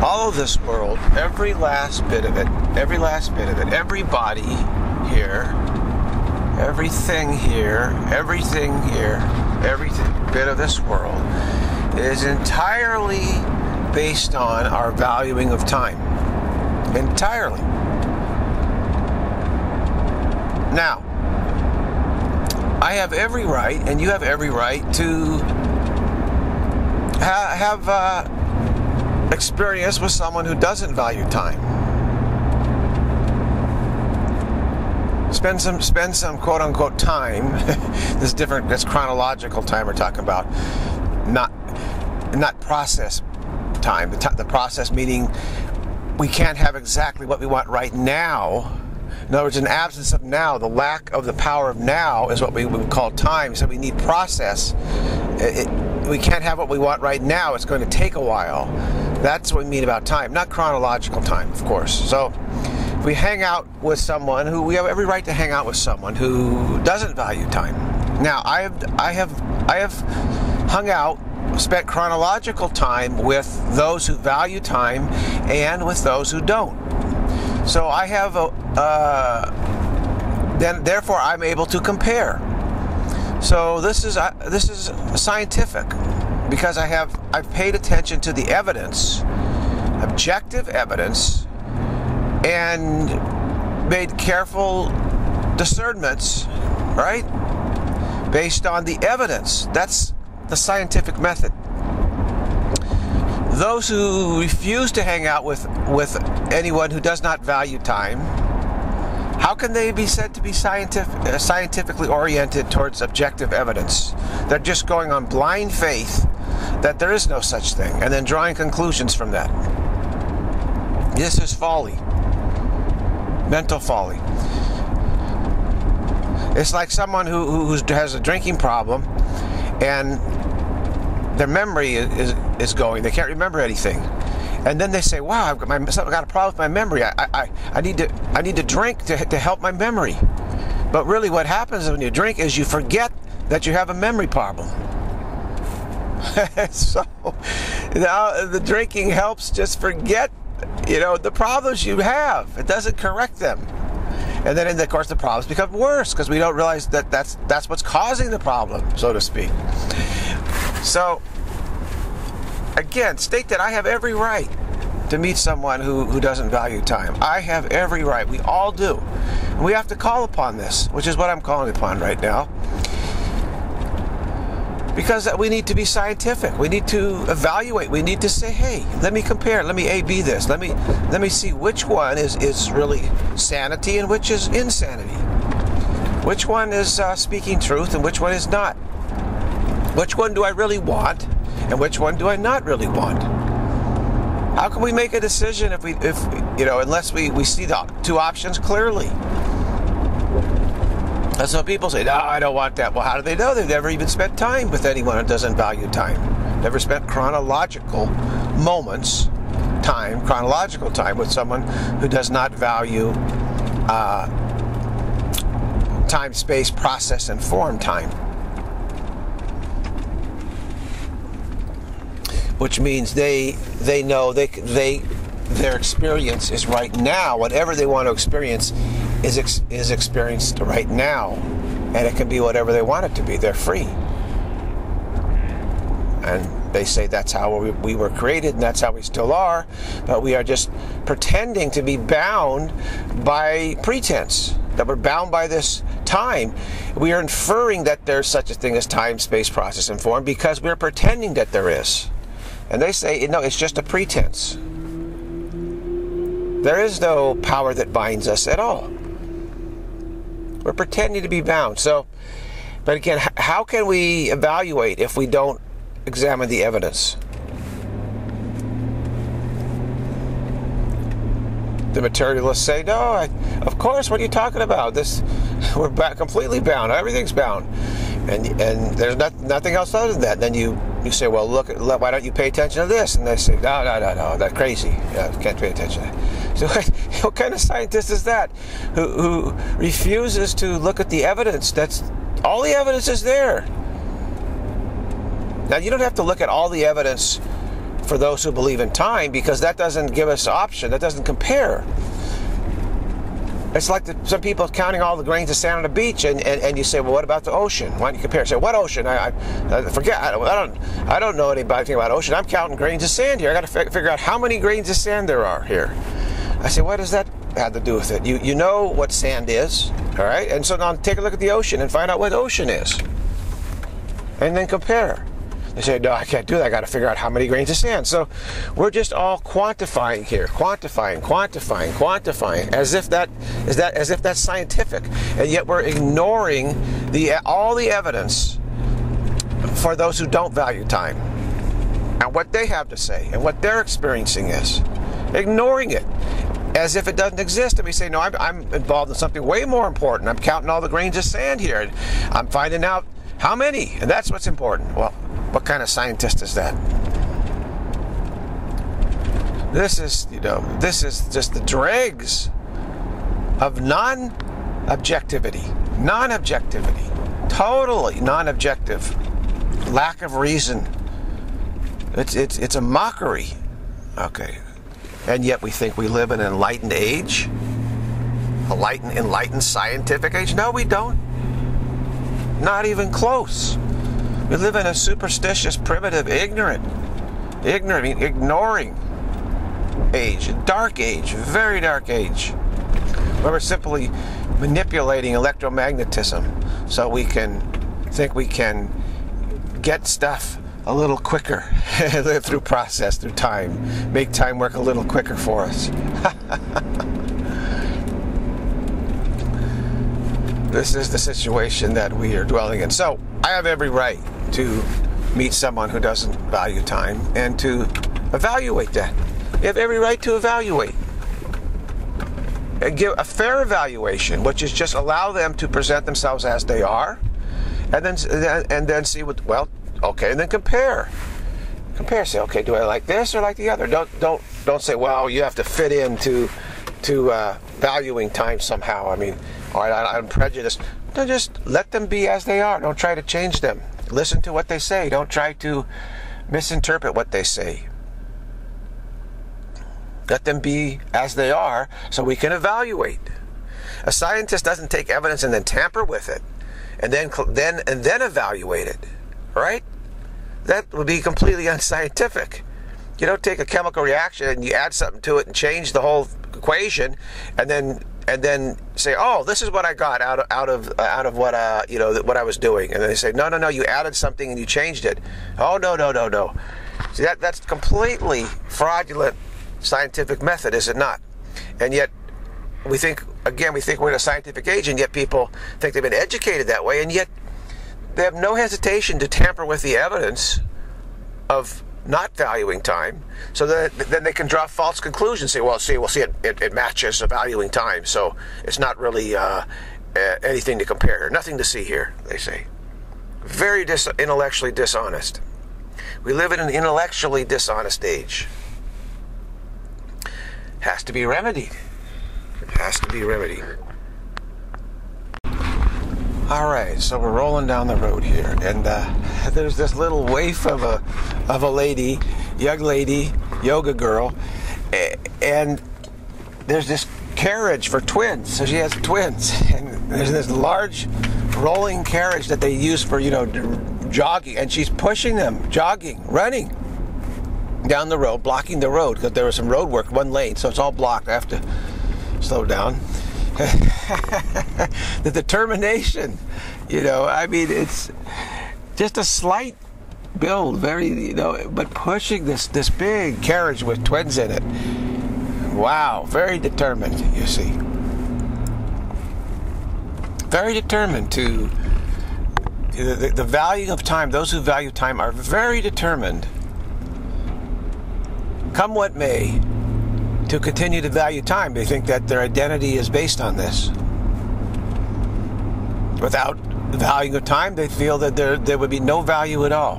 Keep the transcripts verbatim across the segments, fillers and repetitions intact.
all of this world, every last bit of it, every last bit of it, everybody here, everything here, everything here, every bit of this world is entirely based on our valuing of time. Entirely. Now, I have every right, and you have every right to ha- have uh, experience with someone who doesn't value time. Spend some, spend some quote-unquote time. This is different. That's chronological time we're talking about, not, not process time. The, t- the process meaning we can't have exactly what we want right now. In other words, an absence of now, the lack of the power of now is what we would call time. So we need process. It, it, we can't have what we want right now. It's going to take a while. That's what we mean about time, not chronological time, of course. So if we hang out with someone who, we have every right to hang out with someone who doesn't value time. Now, I have, I have, I have hung out, spent chronological time with those who value time and with those who don't. So I have a, uh, then therefore I'm able to compare. So this is uh, this is scientific because I have I've paid attention to the evidence, objective evidence, and made careful discernments, right? Based on the evidence. That's the scientific method. Those who refuse to hang out with, with anyone who does not value time, how can they be said to be scientific, uh, scientifically oriented towards objective evidence? They're just going on blind faith that there is no such thing, and then drawing conclusions from that. This is folly. Mental folly. It's like someone who, who has a drinking problem, and their memory is, is is going. They can't remember anything, and then they say, "Wow, I've got, my, I've got a problem with my memory. I, I I need to I need to drink to to help my memory." But really, what happens when you drink is you forget that you have a memory problem. So now the drinking helps just forget, you know, the problems you have. It doesn't correct them. And then, of course, the problems become worse because we don't realize that that's that's what's causing the problem, so to speak. So, again, state that I have every right to meet someone who, who doesn't value time. I have every right. We all do. And we have to call upon this, which is what I'm calling upon right now. Because we need to be scientific. We need to evaluate. We need to say, hey, let me compare. Let me A B this. Let me let me see which one is, is really sanity and which is insanity. Which one is uh, speaking truth and which one is not. Which one do I really want and which one do I not really want? How can we make a decision if we, if you know, unless we, we see the two options clearly? And so people say, no, I don't want that. Well, how do they know? They've never even spent time with anyone who doesn't value time. Never spent chronological moments, time, chronological time with someone who does not value uh, time, space, process, and form time. Which means they they know they they their experience is right now. Whatever they want to experience is ex, is experienced right now, and it can be whatever they want it to be. They're free, and they say that's how we, we were created, and that's how we still are. But we are just pretending to be bound by pretense. That we're bound by this time. We are inferring that there's such a thing as time, space, process, and form because we're pretending that there is. And they say, no, it's just a pretense. There is no power that binds us at all. We're pretending to be bound. So, but again, how can we evaluate if we don't examine the evidence? The materialists say, no, I, of course, what are you talking about? This, we're ba- completely bound. Everything's bound. And and there's not, nothing else other than that. Then you, you say, well, look, why don't you pay attention to this? And they say, no, no, no, no, that's crazy. Yeah, can't pay attention to that. So what, what kind of scientist is that who, who refuses to look at the evidence? That's all the evidence is there. Now, you don't have to look at all the evidence for those who believe in time, because that doesn't give us option. That doesn't compare. It's like the, some people counting all the grains of sand on the beach, and, and, and you say, well, what about the ocean? Why don't you compare? Say, what ocean? I, I, I forget. I don't, I don't. I don't know anything about ocean. I'm counting grains of sand here. I got to fi- figure out how many grains of sand there are here. I say, what does that have to do with it? You you know what sand is, all right? And so now take a look at the ocean and find out what the ocean is, and then compare. They say, no, I can't do that. I got to figure out how many grains of sand. So we're just all quantifying here, quantifying, quantifying, quantifying, as if that is that as if that's scientific, and yet we're ignoring the all the evidence for those who don't value time and what they have to say and what they're experiencing is, ignoring it as if it doesn't exist. And we say, no, I'm, I'm involved in something way more important. I'm counting all the grains of sand here, and I'm finding out how many, and that's what's important. Well, what kind of scientist is that? This is, you know, this is just the dregs of non-objectivity. Non-objectivity. Totally non-objective. Lack of reason. It's, it's, it's a mockery. Okay. And yet we think we live in an enlightened age? A enlightened, enlightened scientific age? No, we don't. Not even close. We live in a superstitious, primitive, ignorant, ignorant, I mean, ignoring age, a dark age, very dark age, where we're simply manipulating electromagnetism so we can think we can get stuff a little quicker through process, through time, make time work a little quicker for us. This is the situation that we are dwelling in. So I have every right to meet someone who doesn't value time and to evaluate that. You have every right to evaluate. And give a fair evaluation, which is just allow them to present themselves as they are, and then and then see what, well, okay, and then compare. Compare, say, okay, do I like this or like the other? Don't don't don't say, well, you have to fit into to uh, valuing time somehow. I mean, all right, I, I'm prejudiced. No, just let them be as they are. Don't try to change them. Listen to what they say. Don't try to misinterpret what they say. Let them be as they are so we can evaluate. A scientist doesn't take evidence and then tamper with it and then then and then evaluate it, right? That would be completely unscientific. You don't take a chemical reaction and you add something to it and change the whole equation and then and then say, oh, this is what I got out of out of uh, out of what uh you know what I was doing, and then they say, no, no, no, you added something and you changed it. Oh, no, no, no, no. See, that that's completely fraudulent scientific method, is it not? And yet we think, again, we think we're in a scientific age, and yet people think they've been educated that way, and yet they have no hesitation to tamper with the evidence of not valuing time, so that then they can draw false conclusions. Say, well, see, well, see, it, it, it matches valuing time, so it's not really uh, uh, anything to compare here, nothing to see here. They say, very dis- intellectually dishonest. We live in an intellectually dishonest age. Has to be remedied. It has to be remedied. All right, so we're rolling down the road here, and uh, there's this little waif of a of a lady, young lady, yoga girl, and there's this carriage for twins. So she has twins, and there's this large rolling carriage that they use for, you know, jogging, and she's pushing them, jogging, running down the road, blocking the road because there was some road work, one lane, so it's all blocked. I have to slow down. The determination, you know, I mean, it's just a slight build, very, you know, but pushing this this big carriage with twins in it. Wow, very determined, you see. Very determined to the, the value of time. Those who value time are very determined, come what may, to continue to value time. They think that their identity is based on this. Without the value of time, they feel that there there would be no value at all.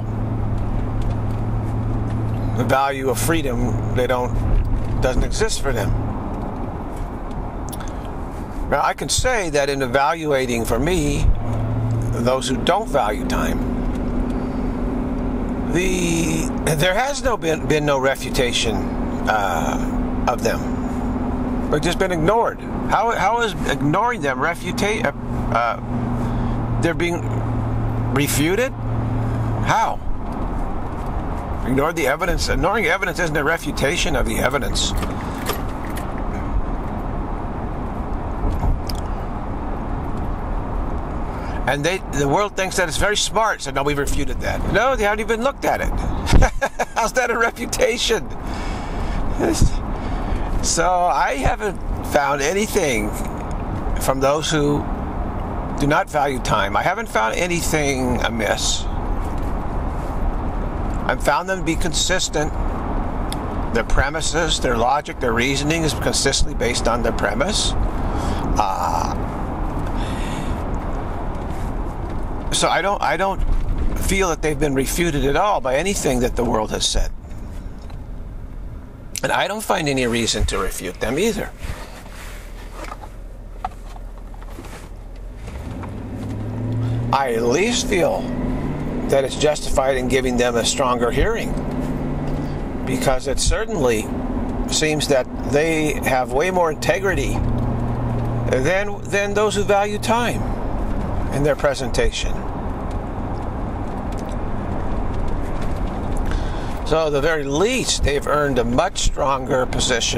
The value of freedom, they don't doesn't exist for them. Now, I can say that in evaluating, for me, those who don't value time, the there has no been been no refutation uh, of them. They've just been ignored. How how is ignoring them refutate? Uh, uh, they're being refuted. How? Ignored the evidence. Ignoring evidence isn't a refutation of the evidence. And they, the world thinks that it's very smart, so now we've refuted that. No, they haven't even looked at it. How's that a refutation? So I haven't found anything from those who do not value time. I haven't found anything amiss. I've found them to be consistent. Their premises, their logic, their reasoning is consistently based on their premise. Uh, So I don't, I don't feel that they've been refuted at all by anything that the world has said. And I don't find any reason to refute them either. I at least feel that it's justified in giving them a stronger hearing, because it certainly seems that they have way more integrity than, than those who value time in their presentation. So at the very least, they've earned a much stronger position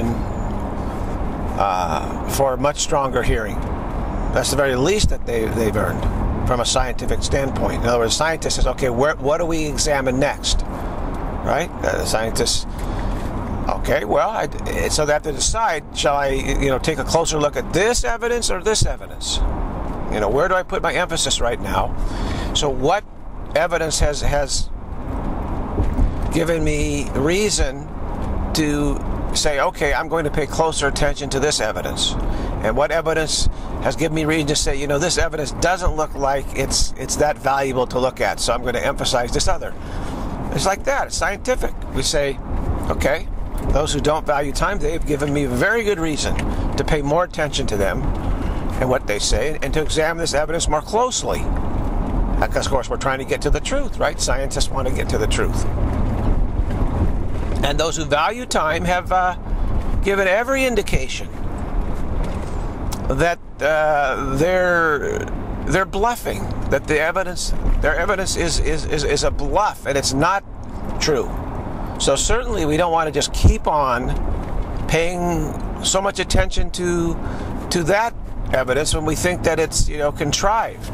uh, for a much stronger hearing. That's the very least that they, they've earned from a scientific standpoint. In other words, scientists says, okay, where, what do we examine next? Right? Uh, the scientists, okay, well, I, so they have to decide, shall I, you know, take a closer look at this evidence or this evidence? You know, where do I put my emphasis right now? So what evidence has has given me reason to say, okay, I'm going to pay closer attention to this evidence? And what evidence has given me reason to say, you know, this evidence doesn't look like it's it's that valuable to look at, so I'm going to emphasize this other. It's like that. It's scientific. We say, okay, those who don't value time, they've given me a very good reason to pay more attention to them and what they say, and to examine this evidence more closely. Because, of course, we're trying to get to the truth, right? Scientists want to get to the truth. And those who value time have uh, given every indication that uh, they're they're bluffing, that the evidence, their evidence is, is, is, is a bluff, and it's not true. So certainly we don't want to just keep on paying so much attention to to that evidence when we think that it's, you know, contrived.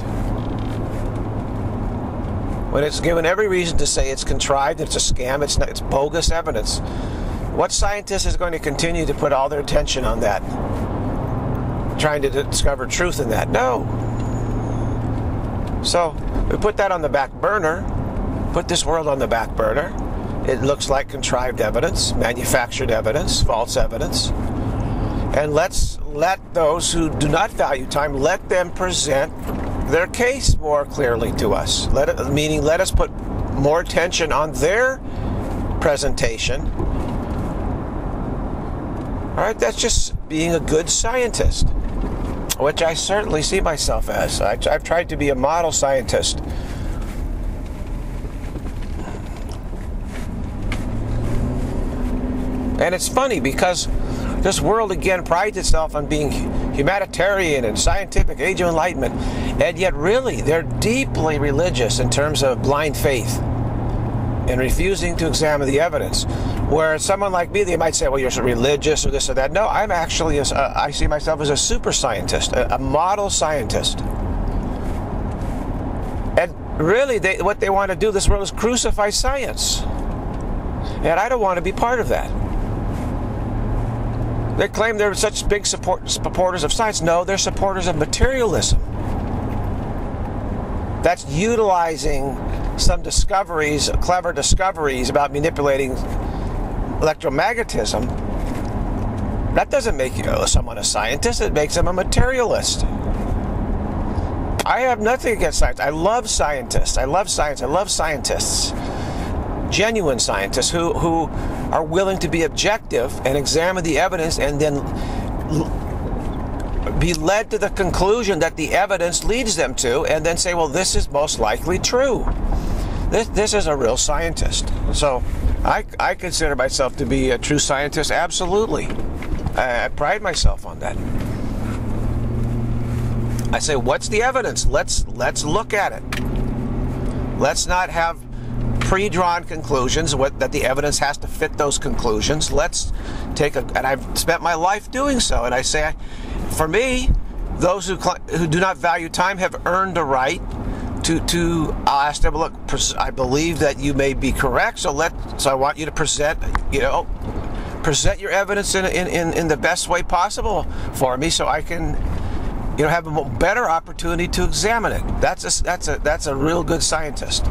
When it's given every reason to say it's contrived, it's a scam, it's not, it's bogus evidence. What scientist is going to continue to put all their attention on that, trying to discover truth in that? No. So we put that on the back burner, put this world on the back burner. It looks like contrived evidence, manufactured evidence, false evidence. And let's let those who do not value time, let them present their case more clearly to us. Let it, meaning, let us put more attention on their presentation. All right, that's just being a good scientist, which I certainly see myself as. I, I've tried to be a model scientist. And it's funny because this world, again, prides itself on being humanitarian and scientific, age of enlightenment, and yet really they're deeply religious in terms of blind faith and refusing to examine the evidence. Where someone like me, they might say, well, you're so religious or this or that. No, I'm actually, a, I see myself as a super scientist, a, a model scientist. And really, they, what they want to do, this world, is crucify science. And I don't want to be part of that. They claim they're such big support, supporters of science. No, they're supporters of materialism. That's utilizing some discoveries, clever discoveries about manipulating electromagnetism. That doesn't make you someone a scientist. It makes them a materialist. I have nothing against science. I love scientists. I love science. I love scientists. Genuine scientists who, who are willing to be objective and examine the evidence and then be led to the conclusion that the evidence leads them to, and then say, well, this is most likely true. this, this is a real scientist. So I, I consider myself to be a true scientist, absolutely. I, I pride myself on that. I say, what's the evidence? Let's let's look at it. Let's not have pre-drawn conclusions what, that the evidence has to fit those conclusions. Let's take a, and I've spent my life doing so. And I say, for me, those who who do not value time have earned a right to to. I'll ask them, look, I believe that you may be correct, so let so I want you to present, you know, present your evidence in in in, in the best way possible for me, so I can, you know, have a better opportunity to examine it. That's a, that's a, that's a real good scientist.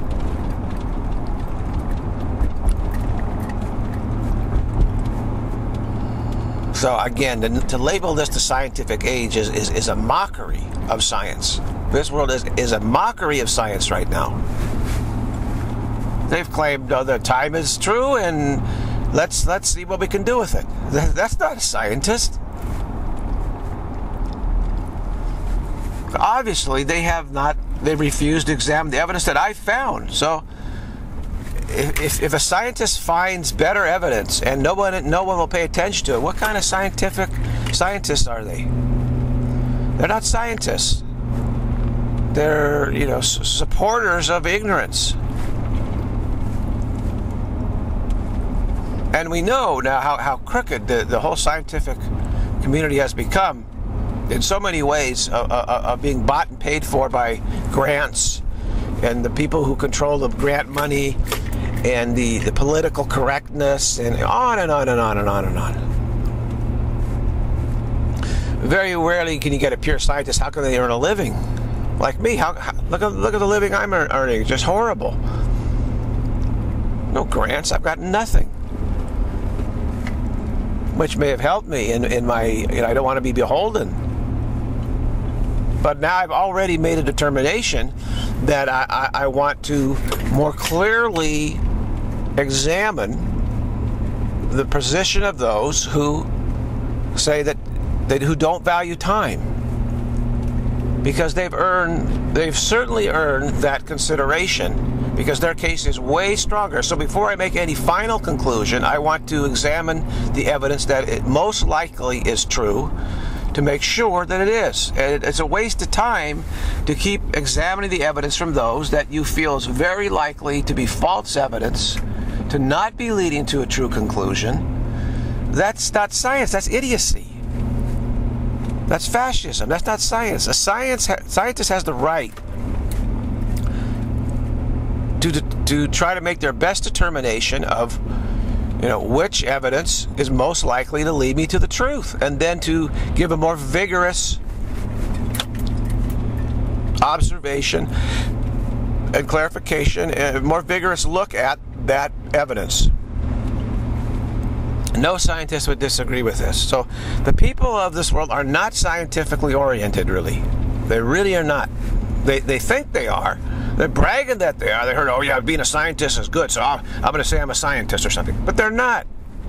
So again, to, to label this the scientific age is, is, is a mockery of science. This world is, is a mockery of science right now. They've claimed oh, that time is true, and let's, let's see what we can do with it. That's not a scientist. Obviously, they have not, they refused to examine the evidence that I found. So, if, if a scientist finds better evidence and no one, no one will pay attention to it, what kind of scientific scientists are they? They're not scientists. They're, you know, supporters of ignorance. And we know now how, how crooked the, the whole scientific community has become, in so many ways, of uh, uh, uh, being bought and paid for by grants and the people who control the grant money and the, the political correctness and on and on and on and on and on. Very rarely can you get a pure scientist. How can they earn a living? Like me, how, how, look, at, look at the living I'm earning. Just horrible. No grants. I've got nothing. Which may have helped me in, in my, you know, I don't want to be beholden. But now I've already made a determination that I, I, I want to more clearly examine the position of those who say that, that who don't value time. Because they've earned, they've certainly earned that consideration, because their case is way stronger. So before I make any final conclusion, I want to examine the evidence that it most likely is true, to make sure that it is. And it's a waste of time to keep examining the evidence from those that you feel is very likely to be false evidence, to not be leading to a true conclusion. That's not science, that's idiocy. That's fascism, that's not science. A science ha scientist has the right to, to, to try to make their best determination of, you know, which evidence is most likely to lead me to the truth, and then to give a more vigorous observation and clarification, a more vigorous look at that evidence. No scientist would disagree with this. So the people of this world are not scientifically oriented, really. They really are not. They, they think they are. They're bragging that they are. They heard, oh yeah, being a scientist is good, so I'm, I'm going to say I'm a scientist or something. But they're not.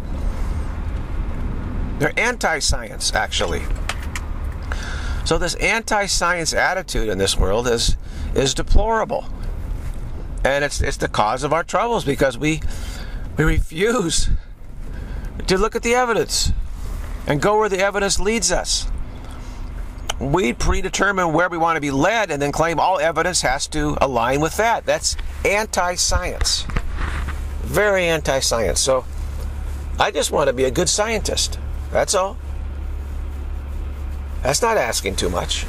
They're anti-science, actually. So this anti-science attitude in this world is is deplorable. And it's it's the cause of our troubles, because we we refuse to look at the evidence and go where the evidence leads us. We predetermine where we want to be led and then claim all evidence has to align with that. That's anti-science. Very anti-science. So I just want to be a good scientist. That's all. That's not asking too much.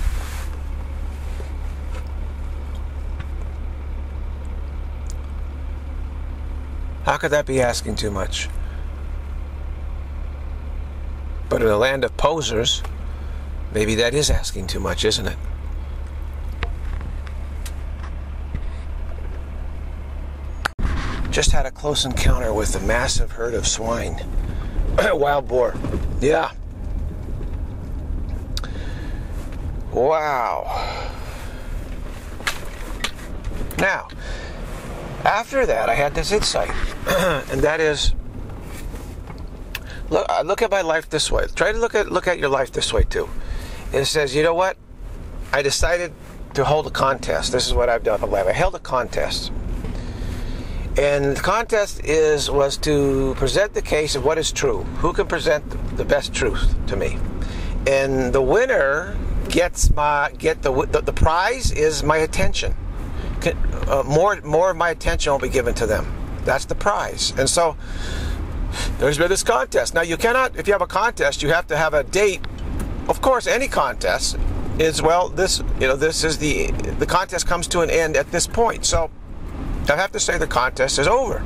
How could that be asking too much? But in a land of posers, maybe that is asking too much, isn't it? Just had a close encounter with a massive herd of swine. Wild boar. Yeah. Wow. Now, after that, I had this insight, and that is, look, look at my life this way. Try to look at look at your life this way too. And it says, you know what? I decided to hold a contest. This is what I've done in life. I held a contest. And the contest is was to present the case of what is true. Who can present the best truth to me? And the winner gets my get the the, the prize is my attention. Can, uh, more more of my attention will be given to them. That's the prize. And so there's been this contest. Now you cannot, if you have a contest, you have to have a date. Of course, any contest is well. This you know this is the the contest comes to an end at this point. So I have to say the contest is over,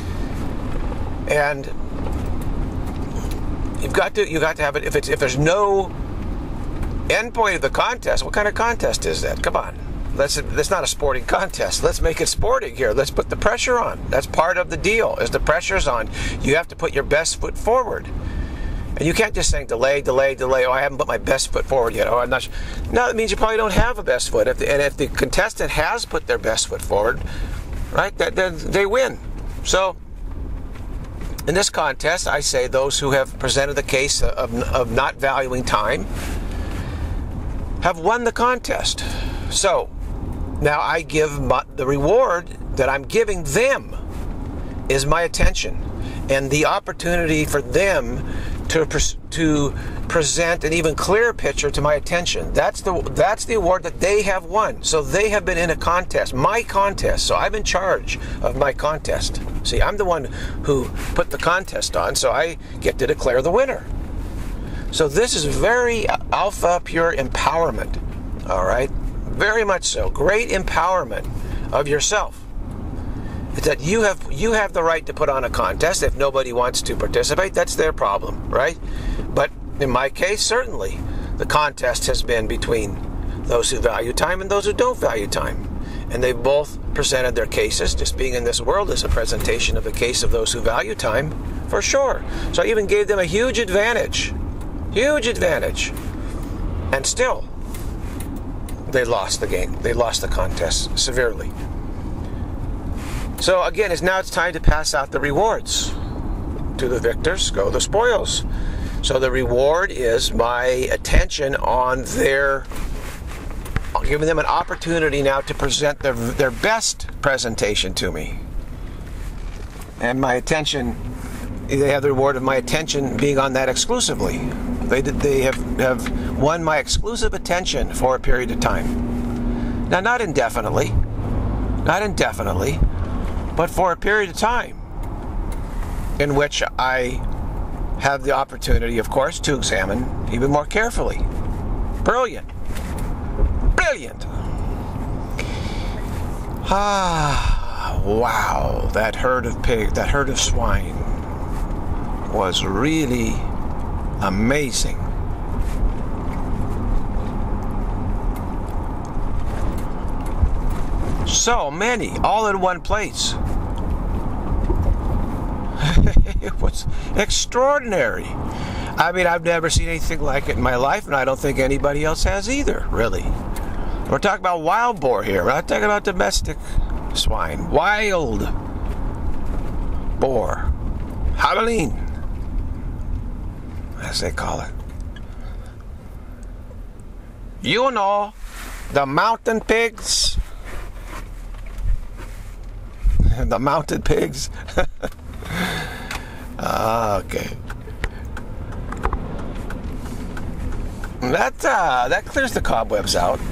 and you've got to you got to have it. If it's if there's no end point of the contest, what kind of contest is that? Come on, let's. That's not a sporting contest. Let's make it sporting here. Let's put the pressure on. That's part of the deal. Is the pressure's on, you have to put your best foot forward, and you can't just say delay, delay, delay. Oh, I haven't put my best foot forward yet. Oh, I'm not. No, it means you probably don't have a best foot. If the, and if the contestant has put their best foot forward, right, that then they win. So in this contest, I say those who have presented the case of, of not valuing time have won the contest. So now I give my, the reward that I'm giving them is my attention and the opportunity for them to to present an even clearer picture to my attention. That's the that's the award that they have won. So they have been in a contest, my contest. So I'm in charge of my contest. See, I'm the one who put the contest on, so I get to declare the winner. So this is very alpha pure empowerment. All right, very much so. Great empowerment of yourself. It's that you have you have the right to put on a contest. If nobody wants to participate, that's their problem, right? But in my case, certainly, the contest has been between those who value time and those who don't value time. And they've both presented their cases. Just being in this world is a presentation of the case of those who value time, for sure. So I even gave them a huge advantage. Huge advantage. And still, they lost the game. They lost the contest severely. So again, it's now it's time to pass out the rewards. To the victors go the spoils. So the reward is my attention on their, giving them an opportunity now to present their their best presentation to me. And my attention, they have the reward of my attention being on that exclusively. They did, they have, have won my exclusive attention for a period of time. Now, not indefinitely, not indefinitely, but for a period of time in which I have the opportunity, of course, to examine even more carefully. Brilliant. Brilliant. Ah, wow. That herd of pigs, that herd of swine was really amazing. So many, all in one place. It was extraordinary. I mean, I've never seen anything like it in my life, and I don't think anybody else has either, really. We're talking about wild boar here. We're not talking about domestic swine. Wild boar. Javelin, as they call it. You know, the mountain pigs. The mounted pigs. Okay. That uh, that clears the cobwebs out.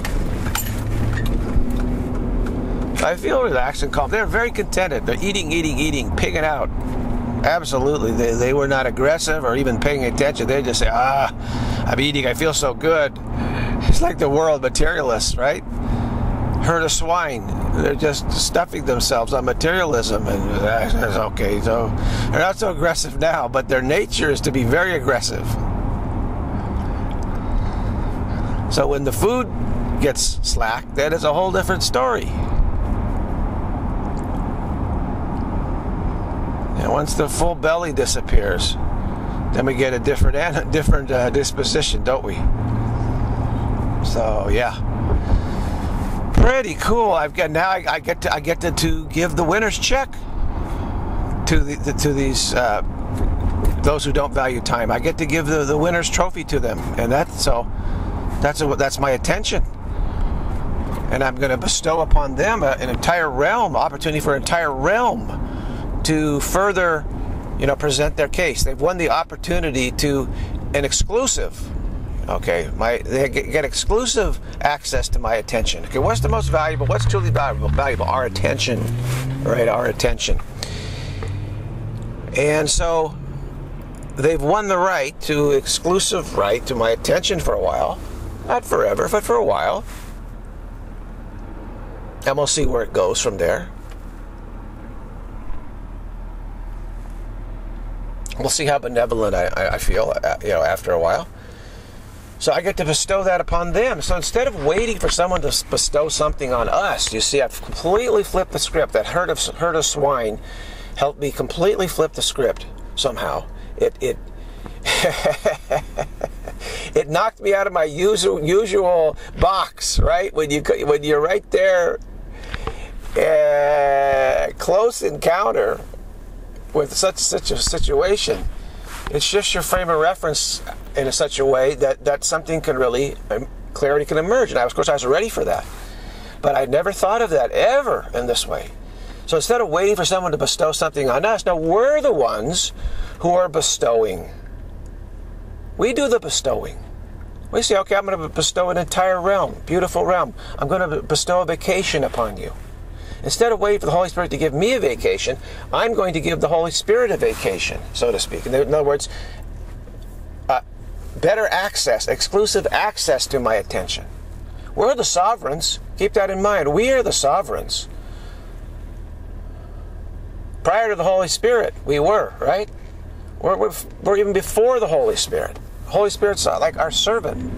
I feel relaxed and calm. They're very contented. They're eating, eating, eating, pigging out. Absolutely. They they were not aggressive or even paying attention. They just say, ah, I'm eating. I feel so good. It's like the world materialists, right? Herd of swine. They're just stuffing themselves on materialism, and that's okay. So they're not so aggressive now, but their nature is to be very aggressive. So when the food gets slack, that is a whole different story. And once the full belly disappears, then we get a different, different uh, disposition, don't we? So yeah. Pretty cool. I've got now. I, I get to. I get to, to give the winner's check to the, the to these uh, those who don't value time. I get to give the, the winner's trophy to them, and that's so. That's a, that's my attention. and I'm going to bestow upon them a, an entire realm, opportunity for an entire realm to further, you know, present their case. They've won the opportunity to an exclusive, okay, my they get, get exclusive access to my attention. Okay, what's the most valuable? What's truly valuable? Valuable, our attention, right? Our attention. And so they've won the right to exclusive right to my attention for a while, not forever, but for a while. And we'll see where it goes from there. We'll see how benevolent I, I feel, you know, after a while. So I get to bestow that upon them. So instead of waiting for someone to bestow something on us, you see, I've completely flipped the script. That herd of herd of swine helped me completely flip the script somehow. It it it knocked me out of my usual usual box, right? When you when you're right there, uh, close encounter with such such a situation, it shifts your frame of reference in a, such a way that, that something can really, um, clarity can emerge. And I, of course, I was ready for that. But I never thought of that ever in this way. So instead of waiting for someone to bestow something on us, now we're the ones who are bestowing. We do the bestowing. We say, okay, I'm going to bestow an entire realm, beautiful realm. I'm going to bestow a vacation upon you. Instead of waiting for the Holy Spirit to give me a vacation, I'm going to give the Holy Spirit a vacation, so to speak. In other words, uh, better access, exclusive access to my attention. We're the sovereigns. Keep that in mind. We are the sovereigns. Prior to the Holy Spirit, we were, right? We're, we're, we're even before the Holy Spirit. The Holy Spirit's like our servant.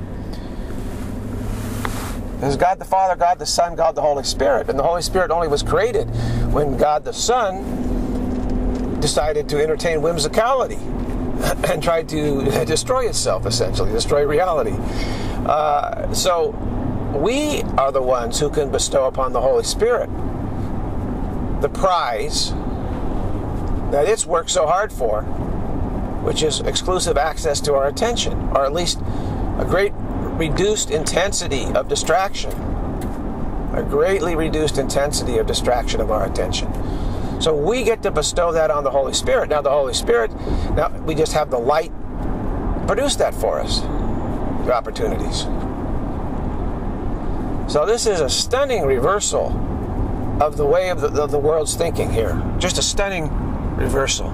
There's God the Father, God the Son, God the Holy Spirit. And the Holy Spirit only was created when God the Son decided to entertain whimsicality and tried to destroy itself, essentially, destroy reality. Uh, so we are the ones who can bestow upon the Holy Spirit the prize that it's worked so hard for, which is exclusive access to our attention, or at least a great reduced intensity of distraction, a greatly reduced intensity of distraction of our attention. So we get to bestow that on the Holy Spirit. Now the Holy Spirit, now we just have the light produce that for us, the opportunities. So this is a stunning reversal of the way of the, of the world's thinking here. Just a stunning reversal.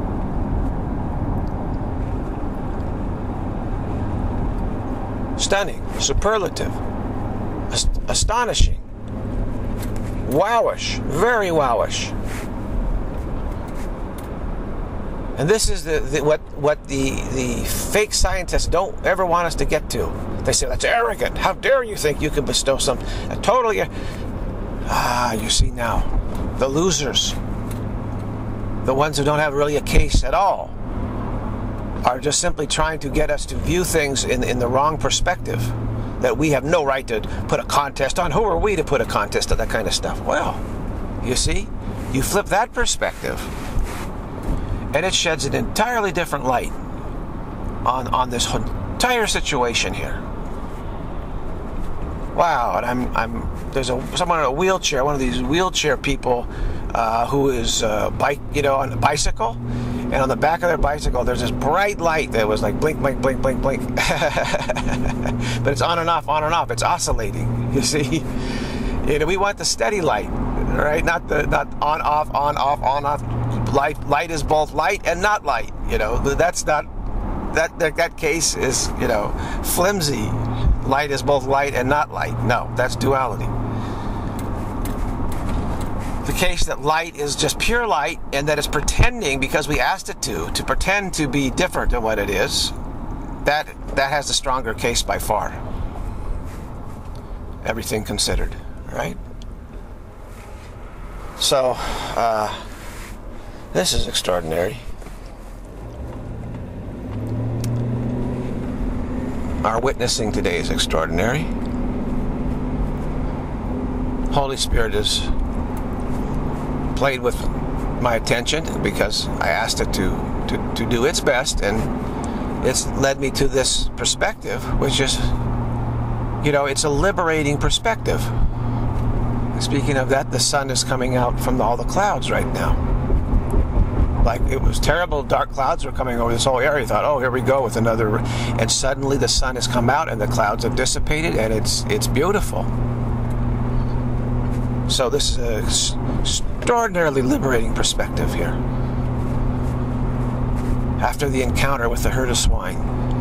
Stunning, superlative, ast- astonishing, wowish, very wowish. And this is the, the what what the the fake scientists don't ever want us to get to. They say that's arrogant. How dare you think you can bestow some? Uh, totally. Uh, ah, you see now, the losers, the ones who don't have really a case at all, are just simply trying to get us to view things in, in the wrong perspective, that we have no right to put a contest on. Who are we to put a contest on that kind of stuff? Well, you see, you flip that perspective, and it sheds an entirely different light on, on this entire situation here. Wow, and I'm, I'm there's a someone in a wheelchair, one of these wheelchair people uh, who is uh, bike, you know, on a bicycle. And on the back of their bicycle, there's this bright light that was like blink, blink, blink, blink, blink. But it's on and off, on and off. It's oscillating, you see. You know, we want the steady light, right? Not the not on, off, on, off, on, off. Light, light is both light and not light. You know, that's not that that, that case is, you know, flimsy. Light is both light and not light. No, that's duality. The case that light is just pure light and that it's pretending because we asked it to, to pretend to be different than what it is, that that has the stronger case by far. Everything considered, right? So, uh, this is extraordinary. Our witnessing today is extraordinary. Holy Spirit is played with my attention because I asked it to, to, to do its best, and it's led me to this perspective, which is, you know, it's a liberating perspective. Speaking of that, the sun is coming out from all the clouds right now. Like, it was terrible, dark clouds were coming over this whole area. You thought, oh, here we go with another, and suddenly the sun has come out and the clouds have dissipated, and it's it's beautiful. So this is an extraordinarily liberating perspective here. After the encounter with the herd of swine.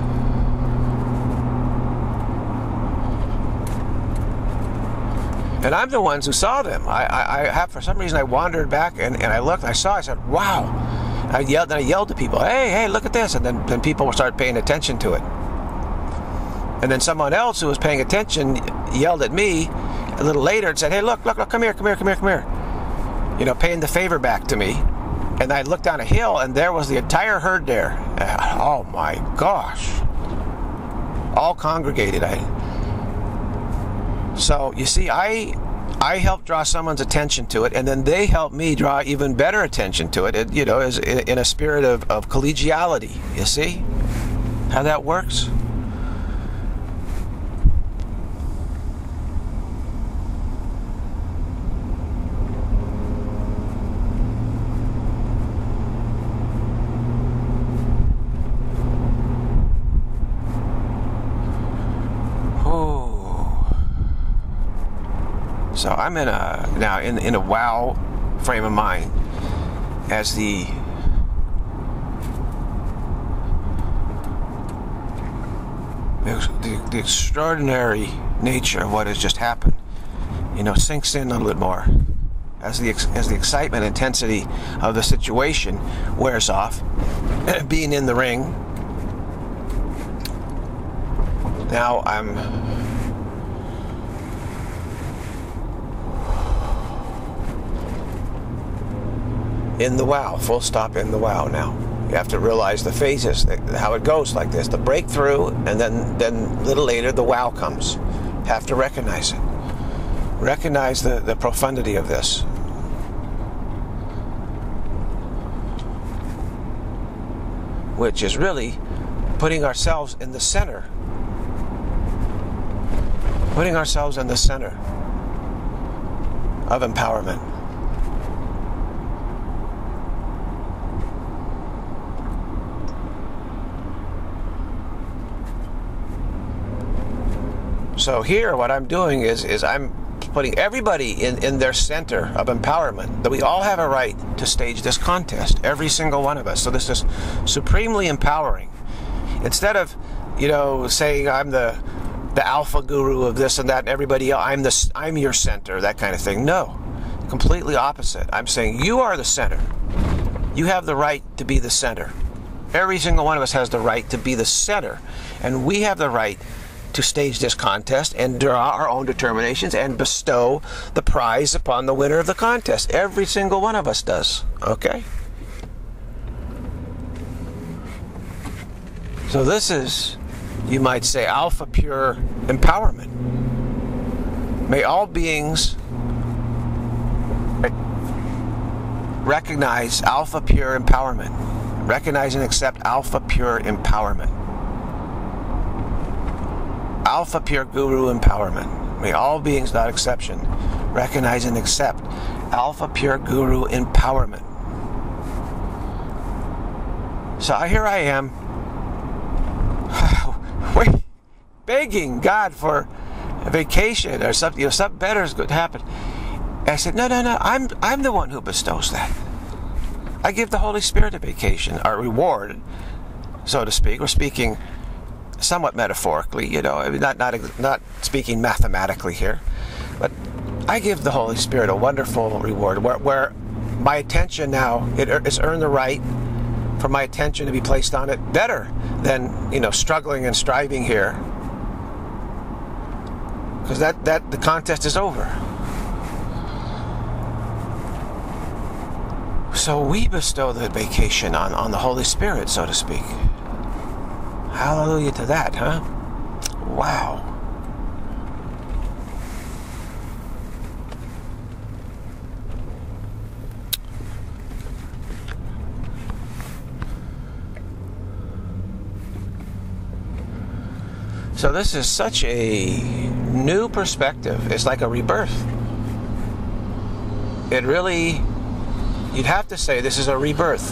And I'm the ones who saw them. I, I, I have, for some reason, I wandered back and, and I looked, and I saw, I said, wow. I yelled, and I yelled to people, hey, hey, look at this. And then, then people started paying attention to it. And then someone else who was paying attention yelled at me a little later and said, hey, look, look, look, come here, come here, come here, come here. You know, paying the favor back to me. And I looked down a hill, and there was the entire herd there. Oh, my gosh. All congregated. I, so, you see, I I helped draw someone's attention to it, and then they helped me draw even better attention to it, it you know, as, in a spirit of, of collegiality. You see how that works? So I'm in a now in in a wow frame of mind as the the, the extraordinary nature of what has just happened, you know, sinks in a little bit more as the as the excitement, intensity of the situation wears off. Being in the ring, now I'm. In the wow, full stop in the wow now. You have to realize the phases, how it goes like this. The breakthrough, and then, then a little later, the wow comes. You have to recognize it. Recognize the, the profundity of this. Which is really putting ourselves in the center. Putting ourselves in the center of empowerment. So here, what I'm doing is, is I'm putting everybody in, in their center of empowerment, that we all have a right to stage this contest, every single one of us. So this is supremely empowering. Instead of, you know, saying I'm the the alpha guru of this and that, and everybody else, I'm the I'm your center, that kind of thing. No, completely opposite. I'm saying you are the center. You have the right to be the center. Every single one of us has the right to be the center, and we have the right to stage this contest and draw our own determinations and bestow the prize upon the winner of the contest. Every single one of us does. Okay? So this is, you might say, alpha pure empowerment. May all beings recognize alpha pure empowerment. Recognize and accept alpha pure empowerment. Alpha pure guru empowerment. May all beings, without exception, recognize and accept alpha pure guru empowerment. So here I am, wait, begging God for a vacation or something, you know, something better is going to happen. And I said, no, no, no, I'm I'm the one who bestows that. I give the Holy Spirit a vacation, or reward, so to speak. We're speaking somewhat metaphorically, you know, I mean, not not not speaking mathematically here, but I give the Holy Spirit a wonderful reward where, where my attention now, it has earned the right for my attention to be placed on it better than, you know, struggling and striving here, because that that the contest is over. So we bestow the vacation on on the Holy Spirit, so to speak. Hallelujah to that, huh? Wow. So this is such a new perspective. It's like a rebirth. it really, you'd have to say this is a rebirth.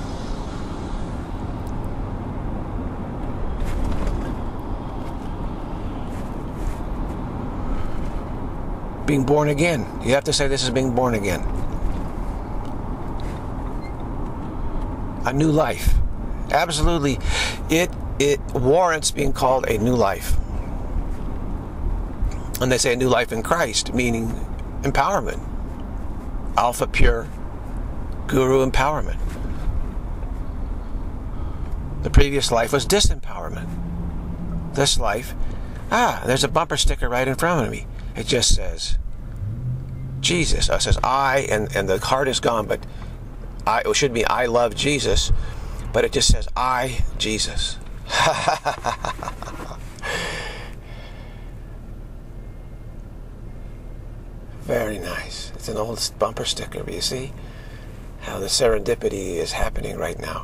Being born again. You have to say this is being born again. A new life. Absolutely. It it warrants being called a new life. And they say a new life in Christ, meaning empowerment. Alpha pure guru empowerment. The previous life was disempowerment. This life, ah, there's a bumper sticker right in front of me. It just says Jesus. It says I, and, and the heart is gone, but I, it should be I love Jesus, but it just says I, Jesus. Very nice. It's an old bumper sticker, but you see how the serendipity is happening right now.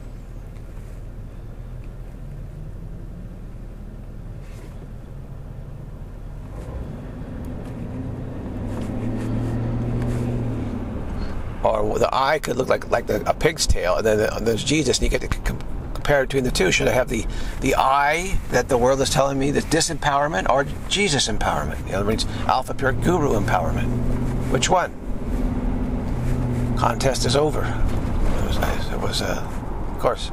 Or the eye could look like like the, a pig's tail, and then there's Jesus, and you get to com compare between the two. Should I have the the eye that the world is telling me, the disempowerment, or Jesus empowerment? In other words, Alpha Pure Guru empowerment. Which one? Contest is over. It was, it was uh, of course.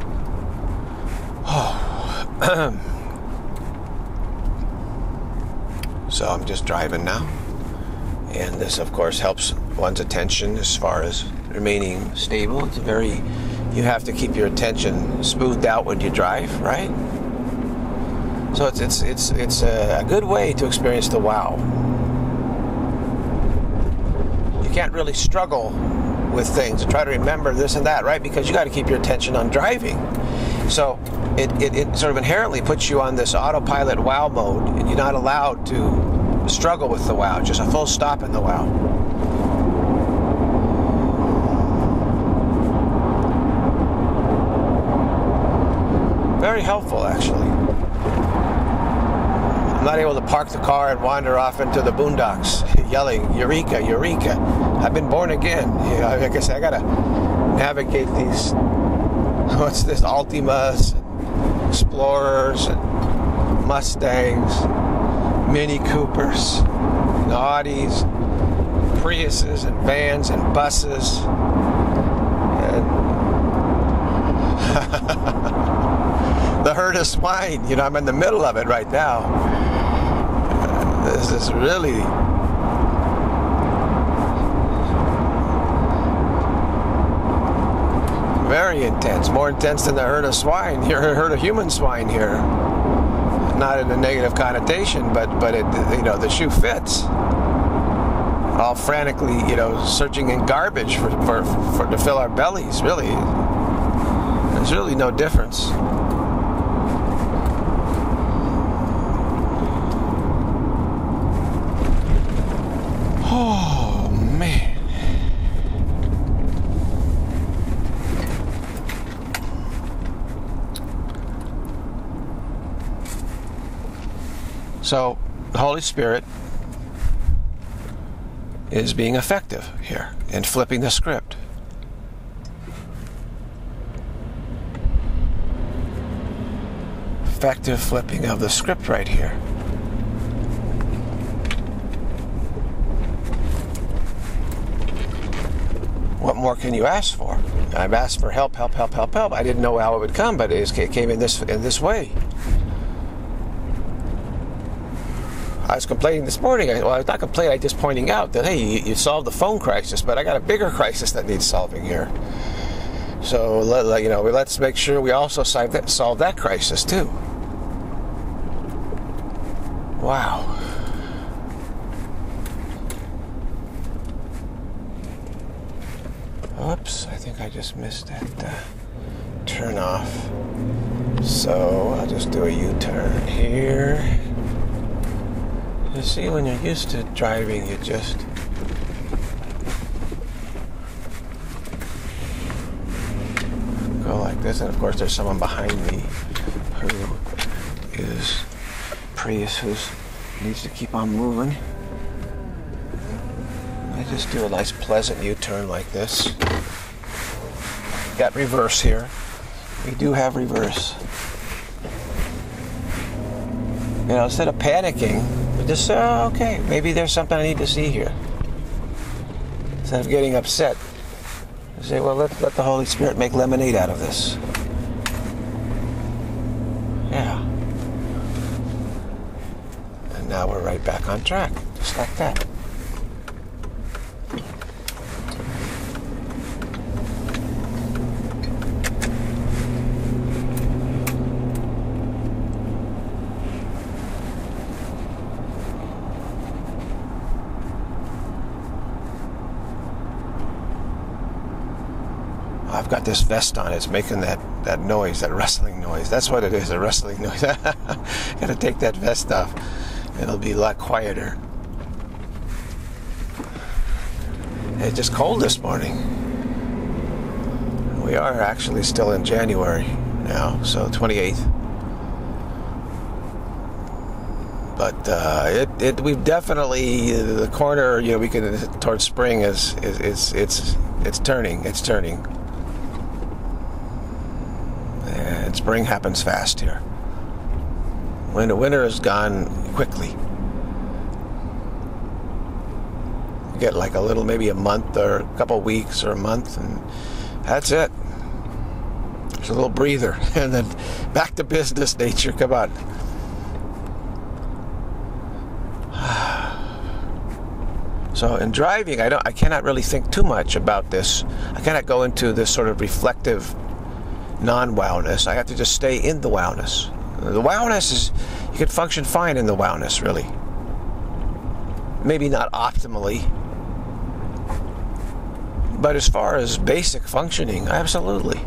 Oh. So I'm just driving now. And this, of course, helps one's attention as far as remaining stable. It's a very, you have to keep your attention smoothed out when you drive, right? So it's it's it's it's a good way to experience the wow. You can't really struggle with things and try to remember this and that, right? Because you got to keep your attention on driving. So it, it it sort of inherently puts you on this autopilot wow mode, and you're not allowed to struggle with the wow, just a full stop in the wow. Very helpful, actually. I'm not able to park the car and wander off into the boondocks yelling, Eureka, Eureka, I've been born again. You know, like I said, I gotta navigate these, what's this, Altimas, and Explorers, and Mustangs, Mini Coopers, and Audis, Priuses, and vans, and buses, and the herd of swine. You know, I'm in the middle of it right now. Uh, this is really very intense, more intense than the herd of swine. You're a herd of human swine here. Not in a negative connotation, but but it, you know, the shoe fits. All frantically, you know, searching in garbage for, for, for to fill our bellies. Really, there's really no difference. Oh man. So, the Holy Spirit is being effective here in flipping the script. Effective flipping of the script right here. What more can you ask for? I've asked for help, help, help, help, help. I didn't know how it would come, but it came in this in this way. I was complaining this morning. Well, I was not complaining. I was just pointing out that, hey, you, you solved the phone crisis, but I got a bigger crisis that needs solving here. So, let, you know, let's make sure we also solve that, solve that crisis too. Wow. Oops, I think I just missed that uh, turn off. So I'll just do a U-turn here. You see, when you're used to driving, you just go like this. And of course, there's someone behind me who is Prius, who needs to keep on moving. I just do a nice pleasant U-turn like this. Got reverse here. We do have reverse. You know, instead of panicking, we just say, oh, okay, maybe there's something I need to see here. Instead of getting upset, we say, well, let, let the Holy Spirit make lemonade out of this. Yeah. And now we're right back on track, just like that. I've got this vest on. It's making that, that noise, that rustling noise. That's what it is, a rustling noise. Gotta take that vest off. It'll be a lot quieter. It's just cold this morning. We are actually still in January now, so twenty-eighth. But uh, it, it we've definitely the corner, you know, we can towards spring is is it's it's it's turning. It's turning. And spring happens fast here. Winter, winter is gone quickly. You get like a little, maybe a month or a couple weeks or a month, and that's it. It's a little breather, and then back to business nature. Come on. So in driving, I don't, I cannot really think too much about this. I cannot go into this sort of reflective non-wowness. I have to just stay in the wowness. The wowness is, you can function fine in the wowness, really. Maybe not optimally, but as far as basic functioning, absolutely.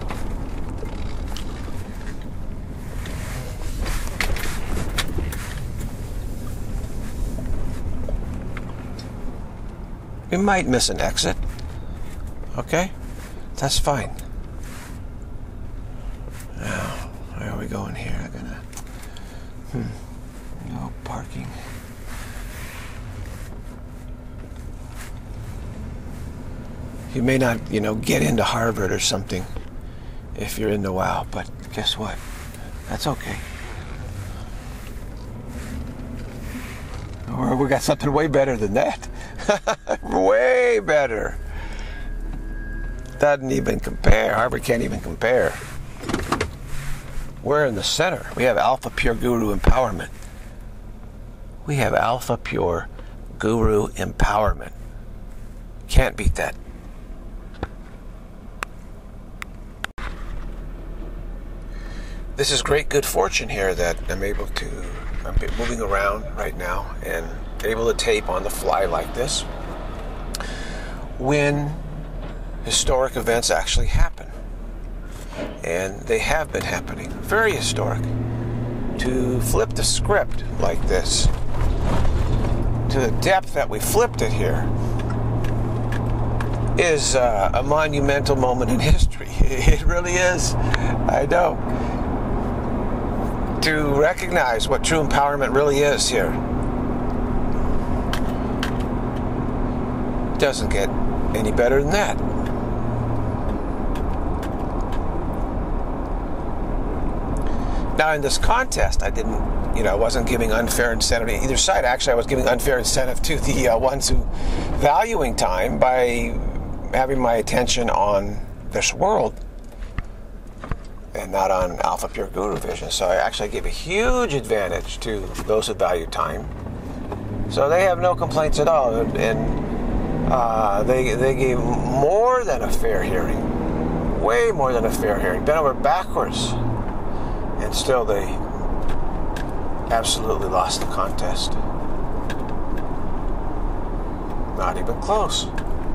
We might miss an exit. Okay? That's fine. Now, where are we going here? I'm gonna... Hmm. No parking. You may not, you know, get into Harvard or something if you're in the wow, but guess what? That's okay. Or we got something way better than that. Way better. Doesn't even compare. Harvard can't even compare. We're in the center. We have Alpha Pure Guru Empowerment. We have Alpha Pure Guru Empowerment. Can't beat that. This is great good fortune here that I'm able to, I'm moving around right now and able to tape on the fly like this when historic events actually happen. And they have been happening. Very historic. To flip the script like this, to the depth that we flipped it here, is uh, a monumental moment in history. It really is. I know. To recognize what true empowerment really is here. Doesn't get any better than that. Now in this contest, I didn't, you know, I wasn't giving unfair incentive to either side. Actually, I was giving unfair incentive to the uh, ones who valuing time by having my attention on this world and not on Alpha Pure Guru Vision. So I actually gave a huge advantage to those who value time. So they have no complaints at all, and uh, they they gave more than a fair hearing, way more than a fair hearing, bent over backwards. And still they absolutely lost the contest. Not even close.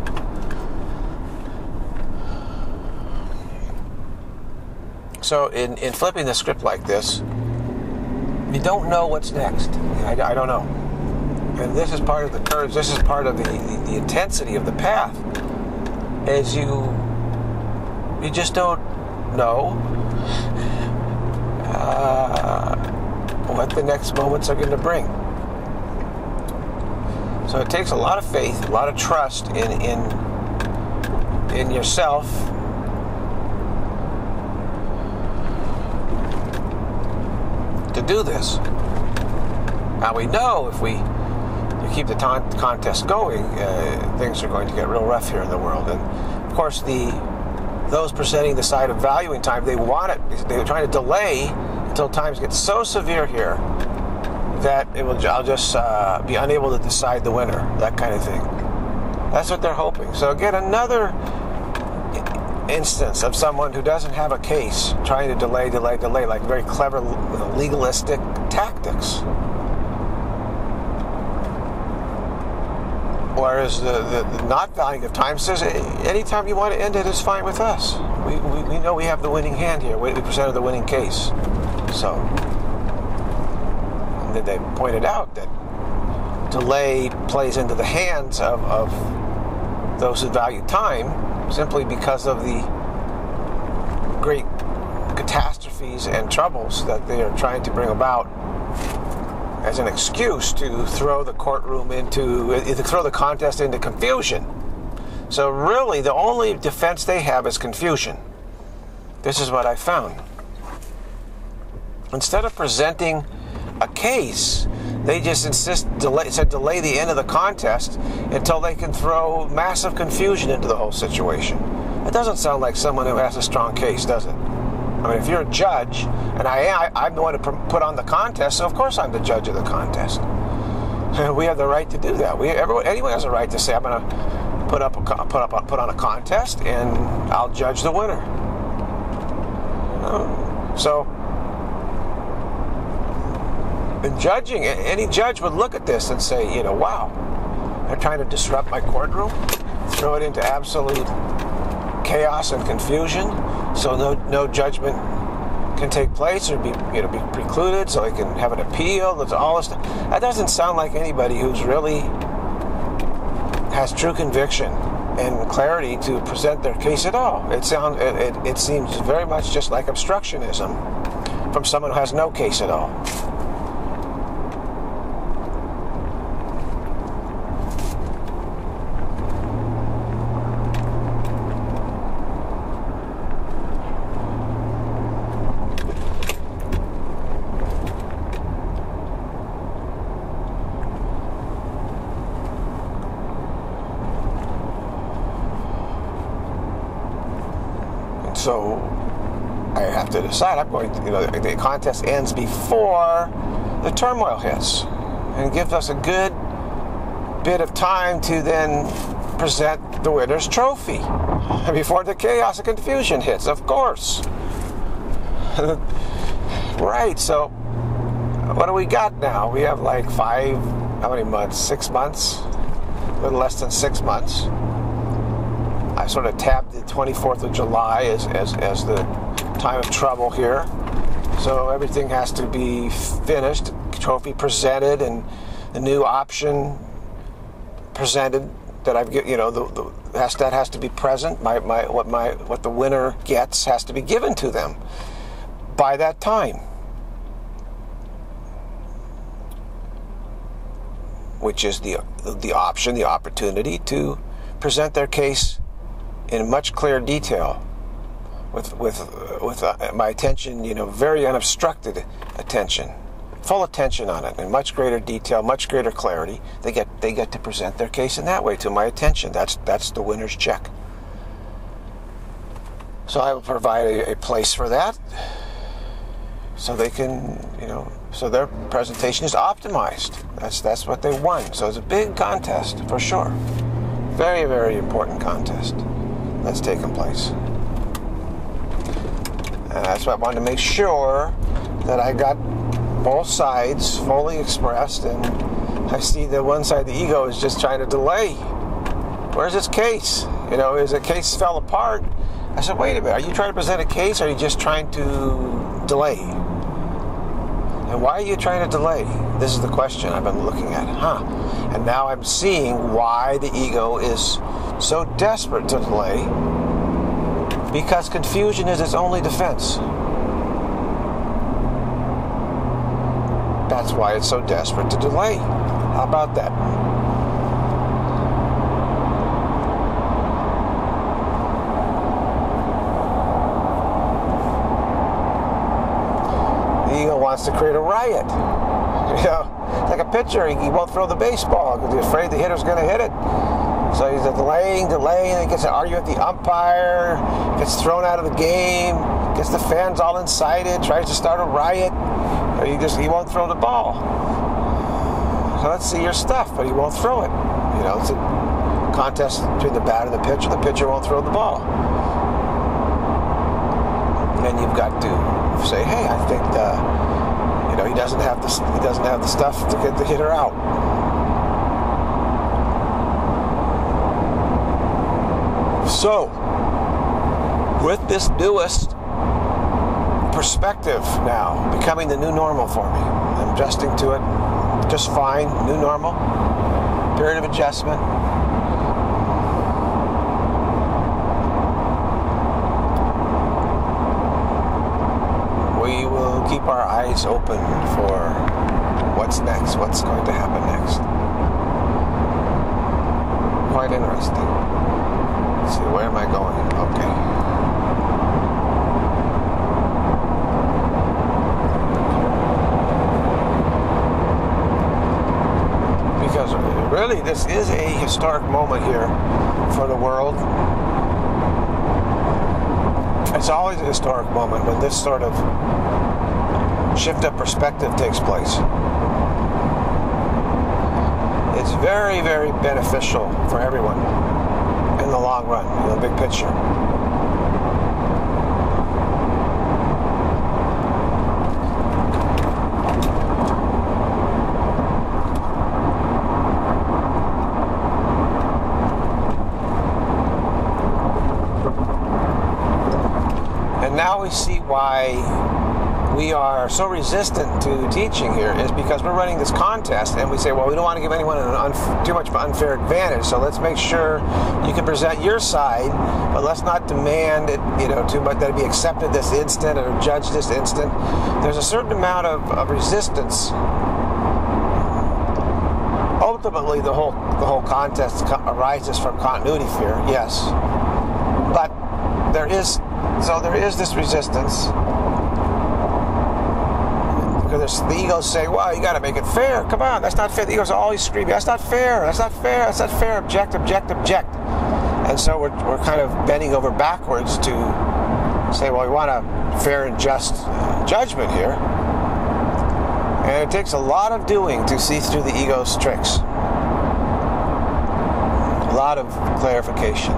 So in, in flipping the script like this, you don't know what's next. I, I don't know. And this is part of the courage, this is part of the, the, the intensity of the path. As you, you just don't know Uh, what the next moments are going to bring. So it takes a lot of faith, a lot of trust in in in yourself to do this. Now we know if we keep the ton- contest going, uh, things are going to get real rough here in the world. And of course, the those presenting the side of valuing time, they want it. They're trying to delay until times get so severe here that it will. I'll just uh, be unable to decide the winner. That kind of thing. That's what they're hoping. So again, another instance of someone who doesn't have a case, trying to delay, delay, delay, like very clever legalistic tactics. Whereas the, the, the not valuing of time says, anytime you want to end it, it's fine with us. We, we, we know we have the winning hand here. We presented the winning case. So, and then they pointed out that delay plays into the hands of, of those who value time simply because of the great catastrophes and troubles that they are trying to bring about as an excuse to throw the courtroom into, to throw the contest into confusion. So really, the only defense they have is confusion. This is what I found. Instead of presenting a case, they just insist, delay, said delay the end of the contest until they can throw massive confusion into the whole situation. It doesn't sound like someone who has a strong case, does it? I mean, if you're a judge, and I am, I'm the one to put on the contest, so of course I'm the judge of the contest. We have the right to do that. We, everyone, anyone has a right to say, I'm going to put up, a, put up, put on a contest, and I'll judge the winner. You know? So, in judging, any judge would look at this and say, you know, wow, they're trying to disrupt my courtroom, throw it into absolute chaos and confusion, so no no judgment can take place or be you know be precluded, so they can have an appeal. That's all this stuff. That doesn't sound like anybody who's really has true conviction and clarity to present their case at all. It sounds it, it, it seems very much just like obstructionism from someone who has no case at all. So I have to decide. I'm going to, you know, the contest ends before the turmoil hits, and gives us a good bit of time to then present the winner's trophy before the chaos and confusion hits. Of course, right? So what do we got now? We have like five, how many months? Six months? A little less than six months. I sort of tabbed the twenty-fourth of July as, as, as the time of trouble here. So everything has to be finished, trophy presented, and the new option presented that I've you know the, the has, that has to be present. My my what my what the winner gets has to be given to them by that time, which is the the option, the opportunity to present their case in much clearer detail, with with with uh, my attention, you know, very unobstructed attention, full attention on it, in much greater detail, much greater clarity. They get they get to present their case in that way to my attention. That's that's the winner's check. So I will provide a, a place for that, so they can, you know, so their presentation is optimized. That's that's what they won. So it's a big contest for sure. Very very important contest that's taken place. And that's why I wanted to make sure that I got both sides fully expressed, and I see that one side, the ego, is just trying to delay. Where's its case? You know, is the case fell apart? I said, wait a minute, are you trying to present a case, or are you just trying to delay? And why are you trying to delay? This is the question I've been looking at. Huh. And now I'm seeing why the ego is so desperate to delay, because confusion is its only defense. That's why it's so desperate to delay. How about that? ego wants to create a riot. You know, like a pitcher, he, he won't throw the baseball because he's afraid the hitter's going to hit it. So he's delaying, delaying, and he gets to argue with the umpire, gets thrown out of the game, gets the fans all incited, tries to start a riot, but he just he won't throw the ball. So let's see your stuff, but he won't throw it. You know, it's a contest between the batter and the pitcher. The pitcher won't throw the ball. And you've got to say, hey, I think the, you know, he doesn't have the he doesn't have the stuff to get the hitter out. So, with this newest perspective now, becoming the new normal for me, I'm adjusting to it just fine, new normal, period of adjustment. We will keep our eyes open for what's next, what's going to happen next. Quite interesting. Let's see, where am I going? Okay. Because really, this is a historic moment here for the world. It's always a historic moment when this sort of shift of perspective takes place. It's very, very beneficial for everyone in the long run, in the big picture. And now we see why we are so resistant to teaching here is because we're running this contest and we say, well, we don't want to give anyone an unf- too much of an unfair advantage, so let's make sure you can present your side, but let's not demand it, you know, too much that it be accepted this instant or judged this instant. There's a certain amount of, of resistance. Ultimately, the whole the whole contest co- arises from continuity fear, yes, but there is so there is this resistance. Because the egos say, well, you got to make it fair. Come on, that's not fair. The egos are always screaming, that's not fair, that's not fair, that's not fair, object, object, object. And so we're, we're kind of bending over backwards to say, well, we want a fair and just judgment here. And it takes a lot of doing to see through the ego's tricks. A lot of clarification.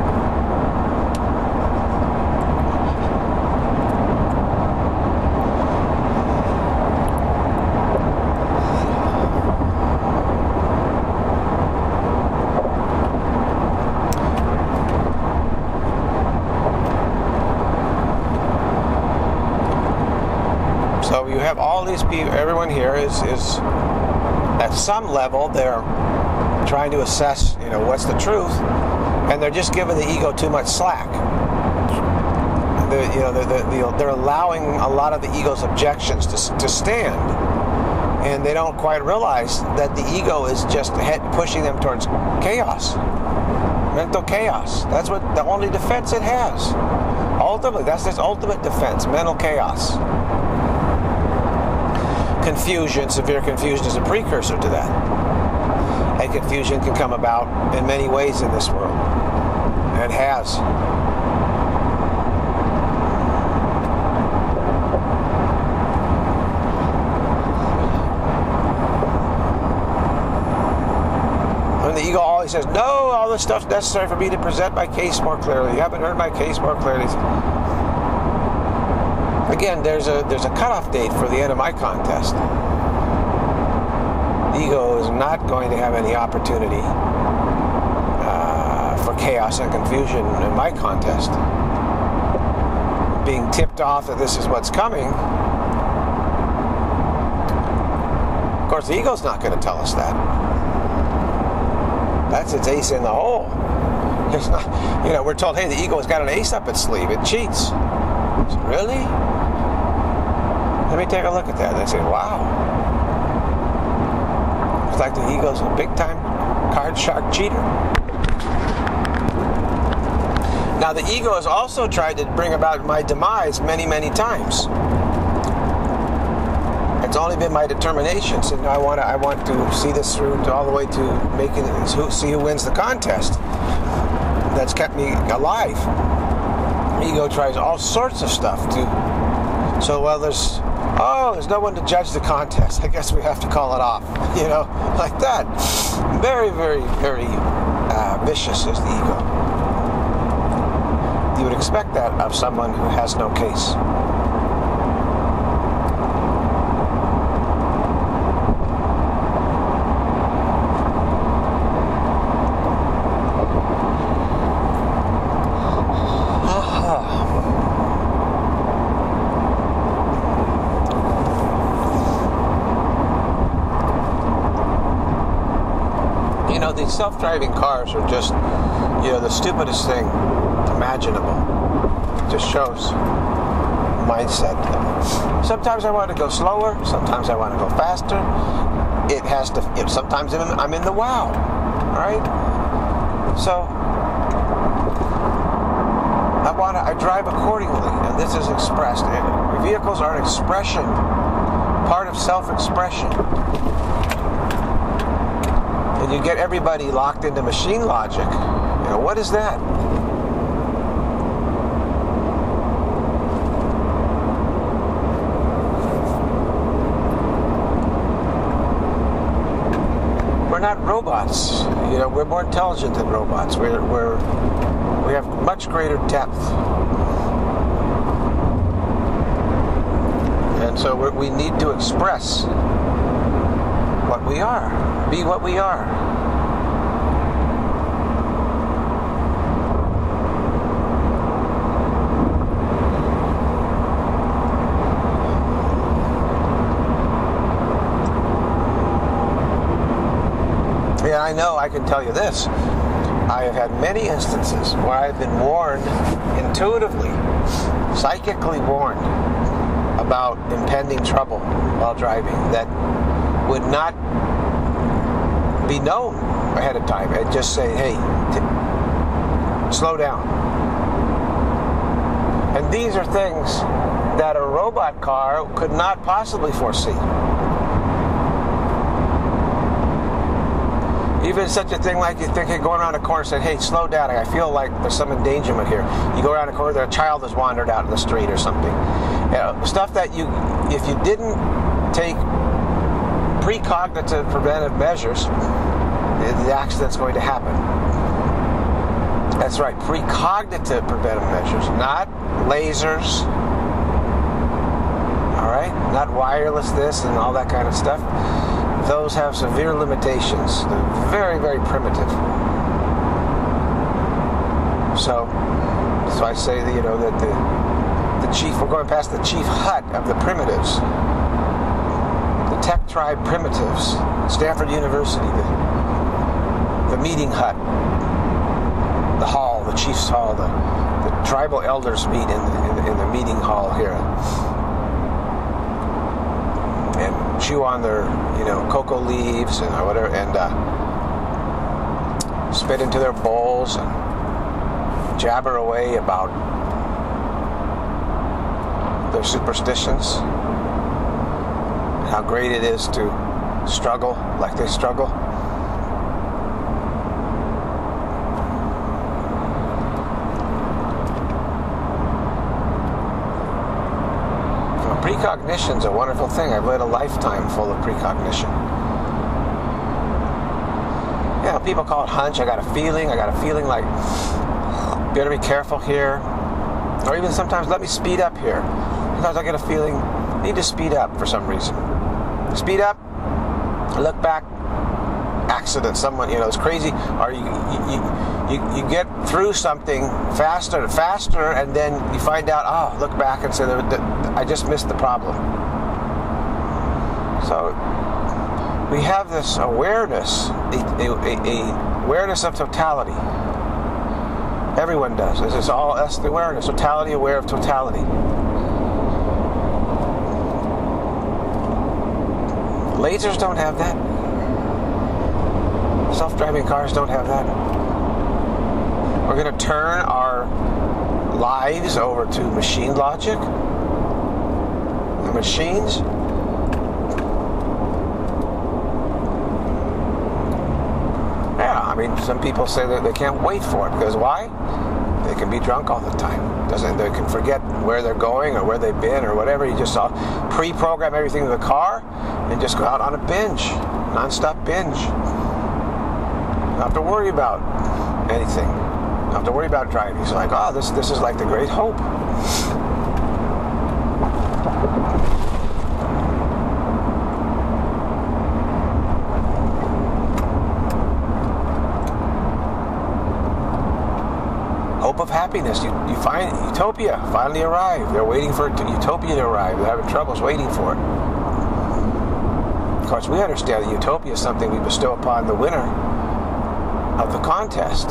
So you have all these people, everyone here is, is at some level, they're trying to assess, you know, what's the truth, and they're just giving the ego too much slack. They're, you know, they're, they're, they're allowing a lot of the ego's objections to, to stand, and they don't quite realize that the ego is just head pushing them towards chaos, mental chaos. That's what the only defense it has. Ultimately, that's its ultimate defense, mental chaos. Confusion, severe confusion is a precursor to that. And confusion can come about in many ways in this world. And it has. And the ego always says, no, all this stuff's necessary for me to present my case more clearly. You haven't heard my case more clearly. Again, there's a there's a cutoff date for the end of my contest. The ego is not going to have any opportunity uh, for chaos and confusion in my contest. Being tipped off that this is what's coming. Of course, the ego's not going to tell us that. That's its ace in the hole. It's not, you know, we're told, hey, the ego has got an ace up its sleeve. It cheats. So, really? Let me take a look at that. And I say, wow. It's like the ego's a big-time card shark cheater. Now, the ego has also tried to bring about my demise many, many times. It's only been my determination. So, you know, I want to, I want to see this through to all the way to making it, see who wins the contest. That's kept me alive. Ego tries all sorts of stuff to. So, well, there's, oh, there's no one to judge the contest. I guess we have to call it off. You know, like that. Very, very, very uh, vicious is the ego. You would expect that of someone who has no case. These self-driving cars are just, you know, the stupidest thing imaginable. It just shows mindset. Sometimes I want to go slower. Sometimes I want to go faster. It has to. You know, sometimes I'm in the wow. All right. So I want to. I drive accordingly, and this is expressed. And vehicles are an expression, part of self-expression. And you get everybody locked into machine logic. You know, what is that? We're not robots. You know, we're more intelligent than robots. We're, we're we have much greater depth. And so we're, we need to express what we are. Be what we are. Yeah, I know, I can tell you this. I have had many instances where I've been warned intuitively, psychically warned about impending trouble while driving that would not be known ahead of time and just say, hey, t- slow down. And these are things that a robot car could not possibly foresee. Even such a thing like you think you're going around a corner and say, hey, slow down, I feel like there's some endangerment here. You go around a corner, a child has wandered out in the street or something. You know, stuff that you, if you didn't take precognitive preventive measures, the accident's going to happen. That's right, precognitive preventive measures, not lasers, all right, not wireless this and all that kind of stuff. Those have severe limitations. They're very, very primitive. So, so I say that, you know, that the the chief, we're going past the chief hut of the primitives. Tech tribe primitives, Stanford University, the, the meeting hut, the hall, the chief's hall, the, the tribal elders meet in the, in the, in the meeting hall here and chew on their, you know, cocoa leaves and whatever, and uh, spit into their bowls and jabber away about their superstitions. How great it is to struggle like they struggle. Well, precognition's a wonderful thing. I've led a lifetime full of precognition. Yeah, people call it hunch. I got a feeling. I got a feeling like, better be careful here. Or even sometimes, let me speed up here. Sometimes I get a feeling, I need to speed up for some reason. Speed up, look back, accident, someone, you know, it's crazy, or you you, you you get through something faster and faster, and then you find out, oh, look back and say, I just missed the problem. So we have this awareness, a, a, a awareness of totality. Everyone does. This is all, that's the awareness, totality, aware of totality. Lasers don't have that. Self-driving cars don't have that. We're going to turn our lives over to machine logic. The machines. mean, some people say that they can't wait for it because why? They can be drunk all the time. Doesn't they can forget where they're going or where they've been or whatever. You just uh, pre-program everything in the car and just go out on a binge, non-stop binge. Don't have to worry about anything. Don't have to worry about driving. It's like, oh, this this is like the great hope. Hope of happiness. You, you find utopia finally arrived. They're waiting for it to, utopia to arrive. They're having troubles waiting for it. Of course, we understand that utopia is something we bestow upon the winner of the contest.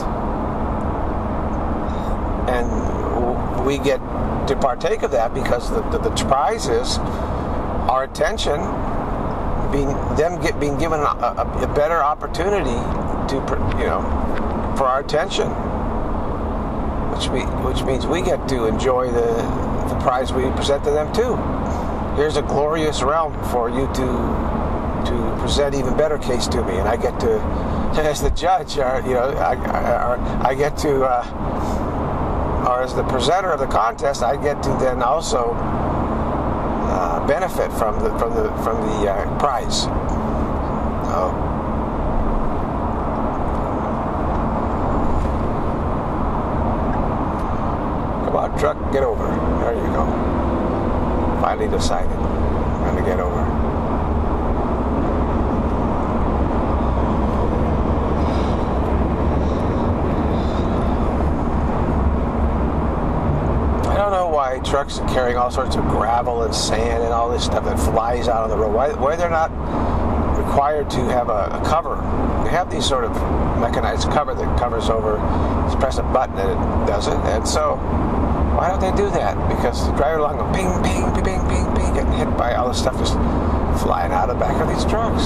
And we get to partake of that because the, the, the prize is our attention, being them get, being given a, a, a better opportunity to, you know, for our attention. Which, we, which means we get to enjoy the, the prize we present to them too. Here's a glorious realm for you to to present even better case to me, and I get to, as the judge, or, you know, I, I, I get to, uh, or as the presenter of the contest, I get to then also uh, benefit from the from the from the uh, prize. So, truck, get over. There you go. Finally decided. I'm going to get over. I don't know why trucks are carrying all sorts of gravel and sand and all this stuff that flies out on the road. Why, why they're not required to have a, a cover. They have these sort of mechanized cover that covers over. Just press a button and it does it. And so, why don't they do that? Because the driver along go ping, ping, ping, ping, ping, ping, getting hit by all this stuff just flying out of the back of these trucks.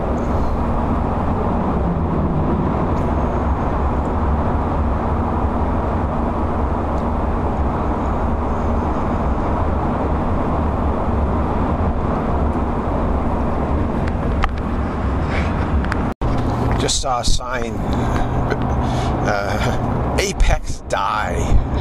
Just saw a sign. Uh, Apex Dye.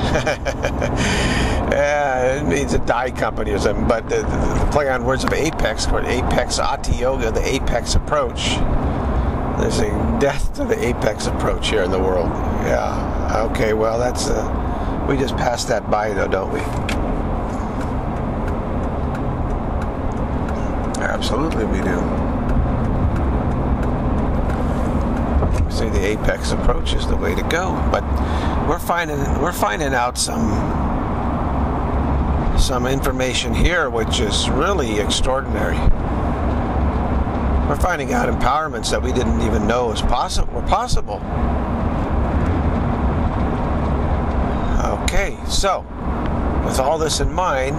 Yeah, it means a dye company or something, but the, the, the play on words of Apex, Apex Ati Yoga, the Apex approach. There's a death to the Apex approach here in the world. Yeah, okay, well, that's, uh, we just passed that by though, don't we? Absolutely we do. Say the Apex approach is the way to go, but we're finding we're finding out some some information here which is really extraordinary. We're finding out empowerments that we didn't even know was possible were possible. Okay, so with all this in mind,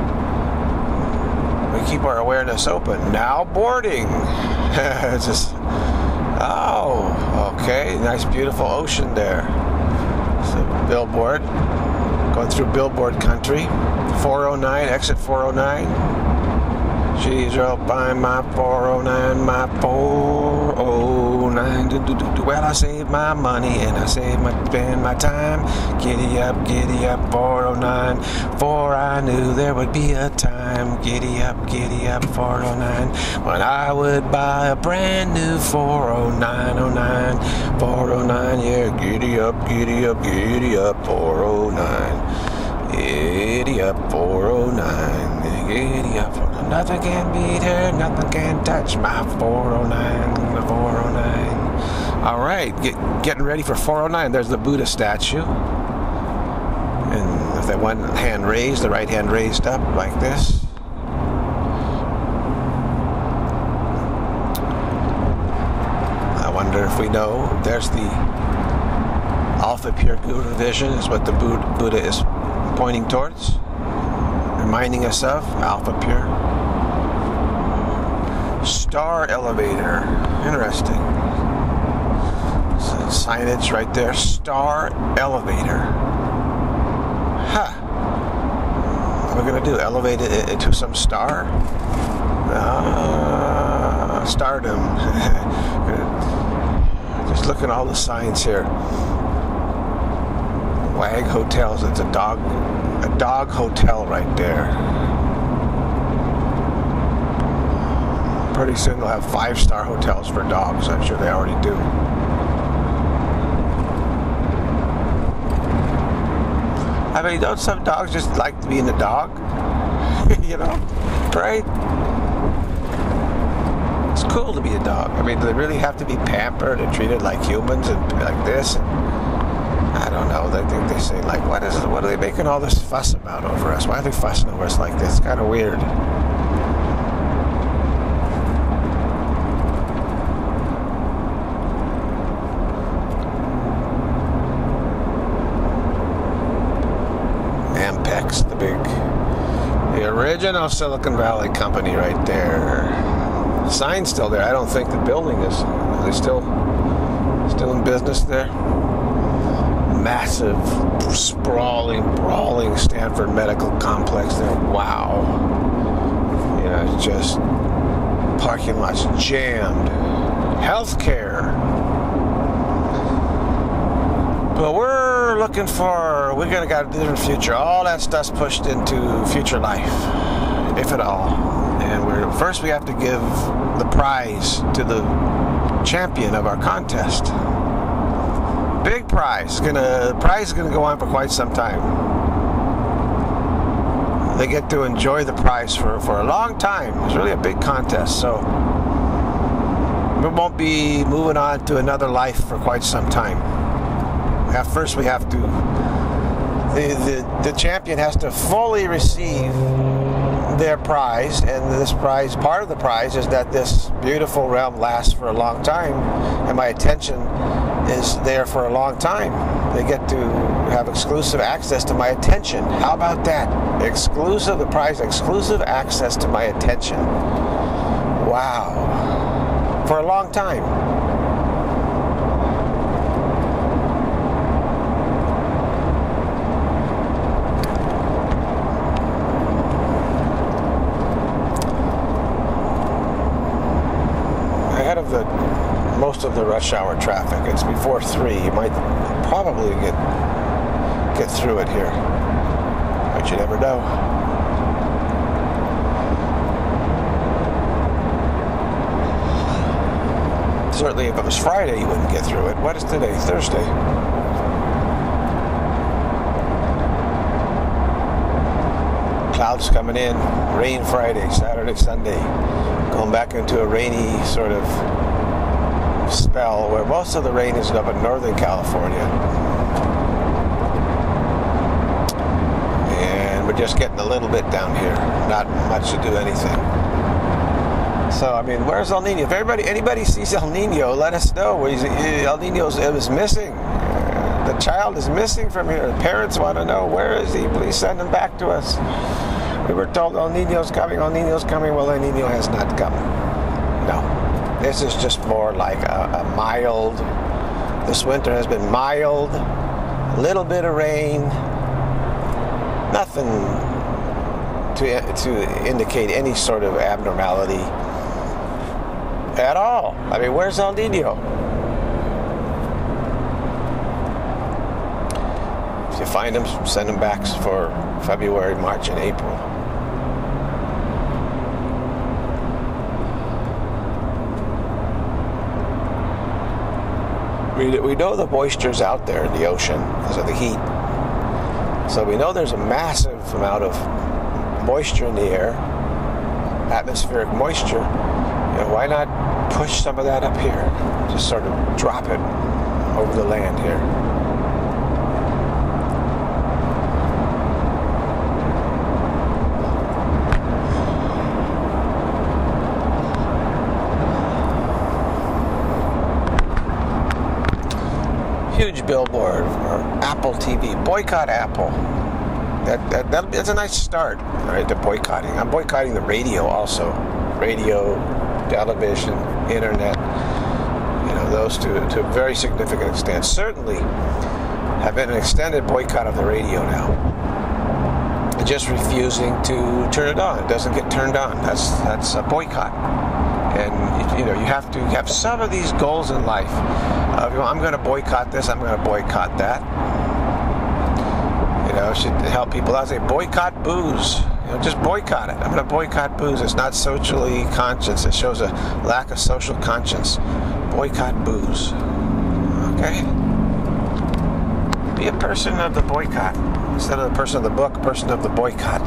we keep our awareness open. Now boarding. It's just oh, okay, nice beautiful ocean there. It's a billboard, going through billboard country. four oh nine, exit four oh nine. She's up by my four oh nine, my four oh nine. Do, do, do, do. Well, I save my money and I save my, spend my time. Giddy up, giddy up, four oh nine. For I knew there would be a time. Giddy up, giddy up, four oh nine. When I would buy a brand new four oh nine oh nine. four oh nine, yeah, giddy up, giddy up, giddy up, four oh nine. Giddy up, four oh nine. Giddy up, four oh nine. Nothing can beat her, nothing can touch my four oh nine, the four oh nine. All right, get, getting ready for four oh nine. There's the Buddha statue. And with that one hand raised, the right hand raised up like this. I wonder if we know, there's the Alpha Pure Guru Vision is what the Buddha is pointing towards, reminding us of Alpha Pure. Star elevator. Interesting. So signage right there. Star elevator. Huh. What are we going to do? Elevate it into some star? Uh, stardom. Just looking at all the signs here. Wag Hotels. It's a dog, a dog hotel right there. Pretty soon they'll have five-star hotels for dogs. I'm sure they already do. I mean, don't some dogs just like being a dog? You know, right? It's cool to be a dog. I mean, do they really have to be pampered and treated like humans and like this? And I don't know. They think they say like, what is it? What are they making all this fuss about over us? Why are they fussing over us like this? It's kind of weird. The big, the original Silicon Valley company right there. Sign's still there. I don't think the building is. Are they still, still in business there? Massive, sprawling, brawling Stanford Medical Complex there. Wow. You know, it's just parking lots jammed. Healthcare. But we're looking for, we're going to got a different future. All that stuff's pushed into future life, if at all. And we're first we have to give the prize to the champion of our contest. Big prize. Gonna prize is gonna go on for quite some time. They get to enjoy the prize for, for a long time. It's really a big contest, so we won't be moving on to another life for quite some time. First we have to, the, the, the champion has to fully receive their prize, and this prize, part of the prize is that this beautiful realm lasts for a long time, and my attention is there for a long time. They get to have exclusive access to my attention. How about that? Exclusive, the prize, exclusive access to my attention. Wow. For a long time. Of the most of the rush hour traffic. It's before three. You might probably get get through it here, but you never know. Certainly, if it was Friday, you wouldn't get through it. What is today? Thursday. Clouds coming in. Rain Friday, Saturday, Sunday. Going back into a rainy sort of spell where most of the rain is up in Northern California. And we're just getting a little bit down here. Not much to do anything. So, I mean, where's El Nino? If everybody, anybody sees El Nino, let us know. El Nino's it was missing. The child is missing from here. The parents want to know, where is he? Please send him back to us. We were told El Nino's coming, El Nino's coming. Well, El Nino has not come. No. This is just more like a, a mild, this winter has been mild, a little bit of rain, nothing to, to indicate any sort of abnormality at all. I mean, where's El Nino? If you find him, send him back for February, March, and April. We, we know the moisture's out there in the ocean because of the heat. So we know there's a massive amount of moisture in the air, atmospheric moisture. You know, why not push some of that up here? Just sort of drop it over the land here. Huge billboard for Apple T V. Boycott Apple. That, that, that that's a nice start, all right, to boycotting. I'm boycotting the radio also. Radio, television, internet. You know, those two to a very significant extent. Certainly have been an extended boycott of the radio now. Just refusing to turn it on. It doesn't get turned on. That's that's a boycott. And you know, you have to have some of these goals in life. Uh, you know, I'm going to boycott this. I'm going to boycott that. You know, it should help people out. Say boycott booze. You know, just boycott it. I'm going to boycott booze. It's not socially conscious. It shows a lack of social conscience. Boycott booze. Okay. Be a person of the boycott instead of the person of the book. Person of the boycott.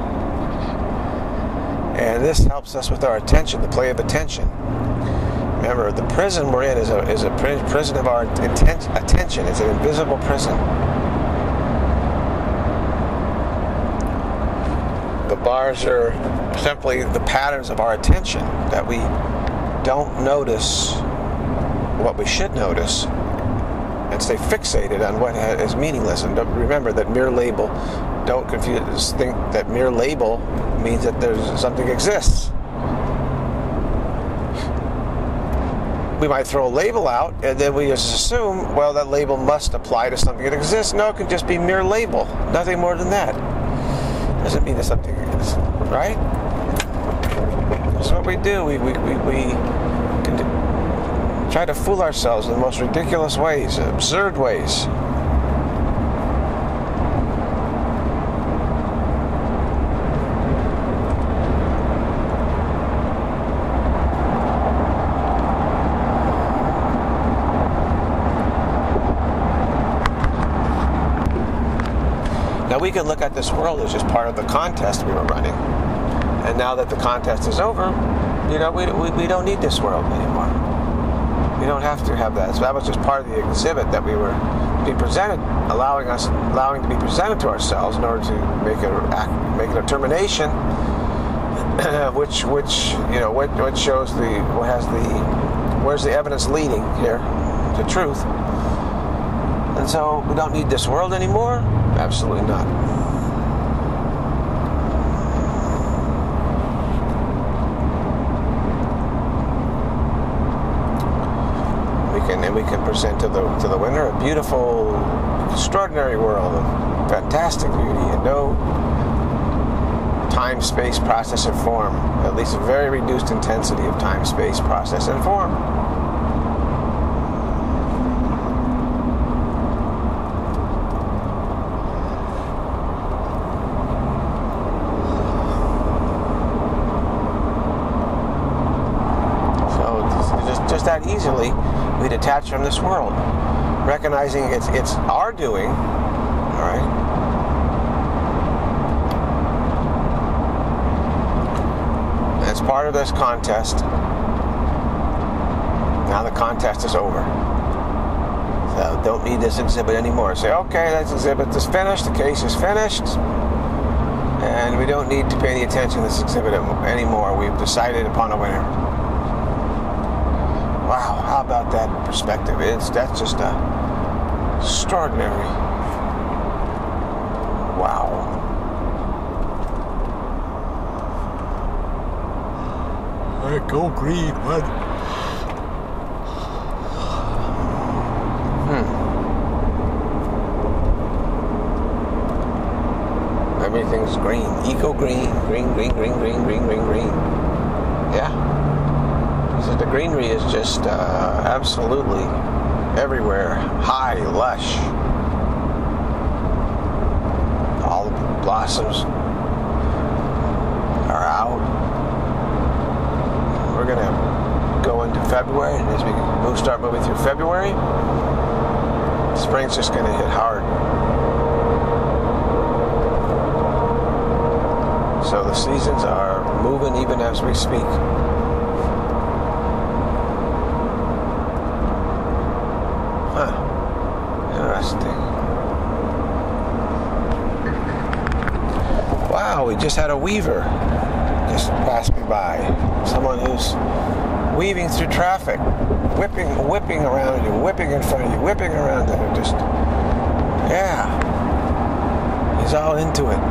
And this helps us with our attention, the play of attention. Remember, the prison we're in is a is a prison of our inten- attention. It's an invisible prison. The bars are simply the patterns of our attention that we don't notice what we should notice and stay fixated on what is meaningless. And don't remember that mere label, don't confuse, think that mere label means that there's something exists. We might throw a label out and then we just assume, well, that label must apply to something that exists. No, it can just be mere label. Nothing more than that. Doesn't mean that something is, right? That's what we do. We, we, we, we can do, try to fool ourselves in the most ridiculous ways, absurd ways. Now we can look at this world as just part of the contest we were running. And now that the contest is over, you know, we, we, we don't need this world anymore. We don't have to have that. So that was just part of the exhibit that we were being presented, allowing us, allowing to be presented to ourselves in order to make a make a determination, which which you know what what shows the what has the where's the evidence leading here to truth. And so we don't need this world anymore? Absolutely not. We can and we can present to the to the winner a beautiful, extraordinary world of fantastic beauty and no time, space, process, and form. At least a very reduced intensity of time, space, process, and form. That easily we detach from this world, recognizing it's it's our doing, all right. It's part of this contest. Now the contest is over. So don't need this exhibit anymore. Say, okay, this exhibit is finished. The case is finished, and we don't need to pay any attention to this exhibit anymore. We've decided upon a winner. Wow, how about that perspective? It's that's just a extraordinary. Wow. All right, go green, bud. Hmm. Everything's green. Eco green. Green, green, green, green, green, green, green. Yeah. The greenery is just uh, absolutely everywhere, high, lush. All the blossoms are out. We're gonna go into February, and as we move, start moving through February, spring's just gonna hit hard. So the seasons are moving even as we speak. Wow, we just had a weaver just pass me by. Someone who's weaving through traffic, whipping, whipping around you, whipping in front of you, whipping around you. Just, yeah, he's all into it.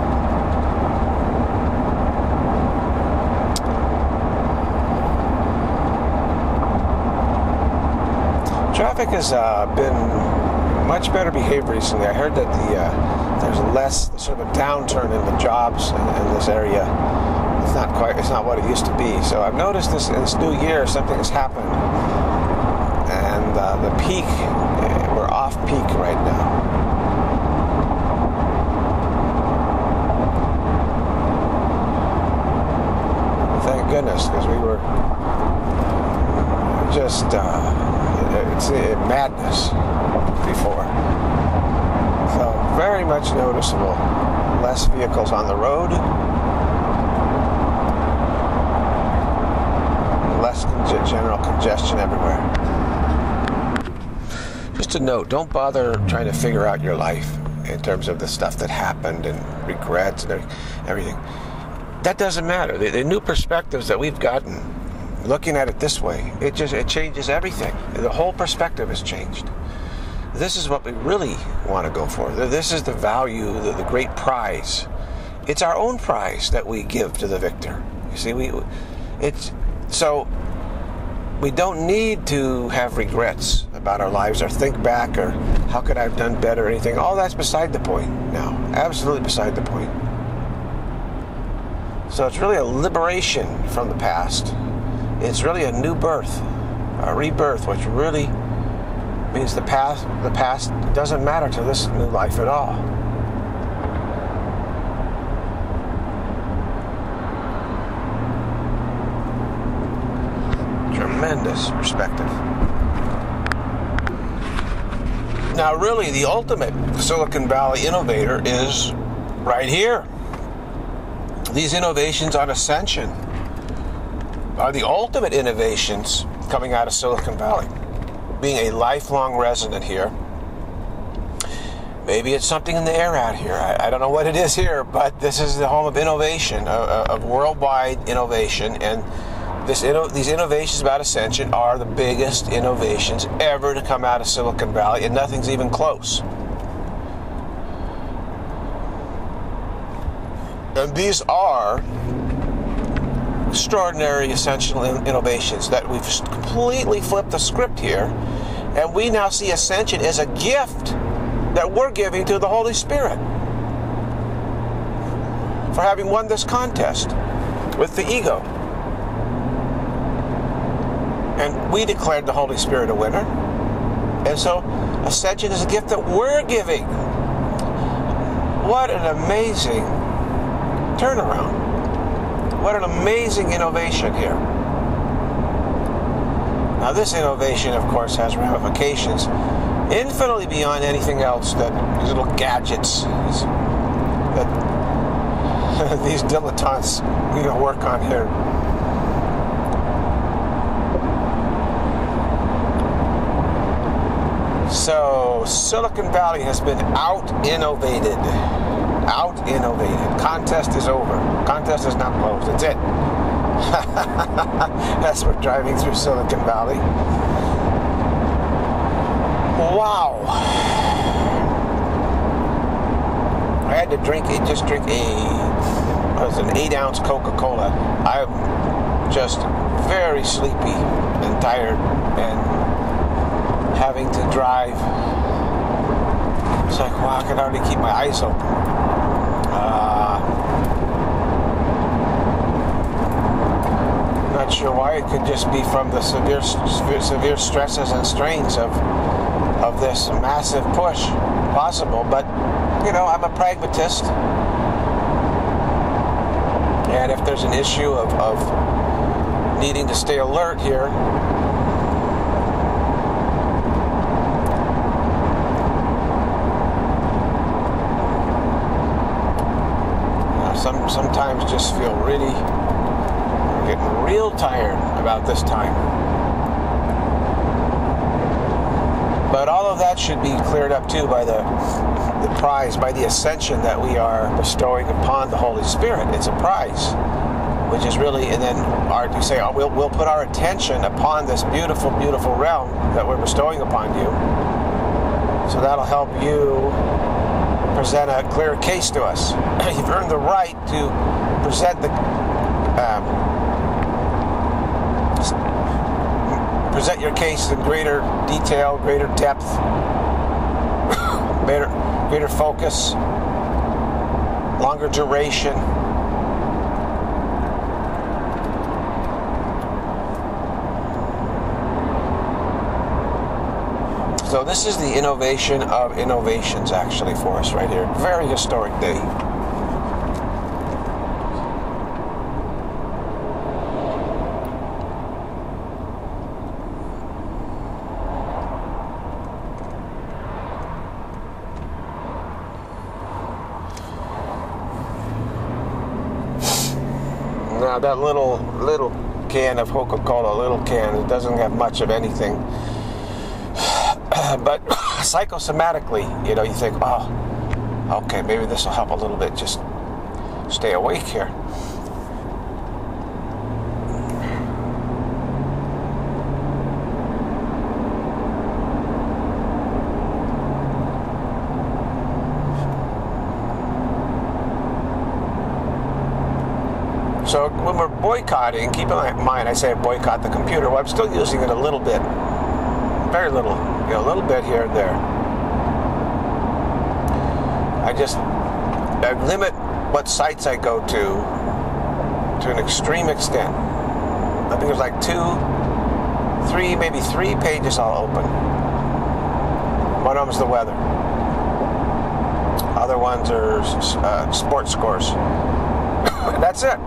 Traffic has uh, been much better behaved recently. I heard that the uh, there's less sort of a downturn in the jobs in, in this area. not quite, it's not what it used to be. So I've noticed this in this new year, something has happened. And uh, the peak, we're off peak right now. Thank goodness, because we were just uh, it's uh, madness before. So very much noticeable. Less vehicles on the road. Less conge- general congestion everywhere. Just a note, don't bother trying to figure out your life in terms of the stuff that happened and regrets and everything. That doesn't matter. The, the new perspectives that we've gotten, looking at it this way, it just it changes everything. The whole perspective has changed. This is what we really want to go for. This is the value, the, the great prize. It's our own prize that we give to the victor. You see, we it's so we don't need to have regrets about our lives or think back or how could I have done better or anything. All that's beside the point now. Absolutely beside the point. So it's really a liberation from the past. It's really a new birth, a rebirth, which really means the past the past doesn't matter to this new life at all. Tremendous perspective. Now really the ultimate Silicon Valley innovator is right here. These innovations on Ascension are the ultimate innovations coming out of Silicon Valley. Being a lifelong resident here. Maybe it's something in the air out here. I, I don't know what it is here, but this is the home of innovation, of, of worldwide innovation, and this these innovations about Ascension are the biggest innovations ever to come out of Silicon Valley, and nothing's even close. And these are extraordinary ascensional innovations that we've completely flipped the script here, and we now see Ascension as a gift that we're giving to the Holy Spirit for having won this contest with the ego. And we declared the Holy Spirit a winner, and so Ascension is a gift that we're giving. What an amazing turnaround. What an amazing innovation here. Now this innovation, of course, has ramifications infinitely beyond anything else that these little gadgets these, that these dilettantes need to work on here. So Silicon Valley has been out-innovated. Out-innovated. Contest is over. Contest is not closed. That's it. As we're driving through Silicon Valley. Wow. I had to drink a, just drink a, it was an eight ounce Coca-Cola. I'm just very sleepy and tired and having to drive. It's like, wow, I can hardly keep my eyes open. Uh, not sure why. It could just be from the severe, severe, severe stresses and strains of of this massive push. Possible, but you know, I'm a pragmatist, and if there's an issue of, of needing to stay alert here, Some, sometimes just feel really, getting real tired about this time. But all of that should be cleared up too by the, the prize, by the ascension that we are bestowing upon the Holy Spirit. It's a prize, which is really, and then our, we say, oh, we'll, we'll put our attention upon this beautiful, beautiful realm that we're bestowing upon you. So that'll help you present a clear case to us. You've earned the right to present the um, present your case in greater detail, greater depth, greater, greater focus, longer duration. So this is the innovation of innovations, actually, for us right here. Very historic day. Now that little little can of Coca-Cola, little can, it doesn't have much of anything. But psychosomatically, you know, you think, oh, okay, maybe this will help a little bit. Just stay awake here. So when we're boycotting, keep in mind, I say boycott the computer. Well, I'm still using it a little bit. Very little. You know, a little bit here and there. I just I limit what sites I go to to an extreme extent. I think there's like two, three, maybe three pages I'll open. One of them's the weather. Other ones are uh, sports scores. That's it.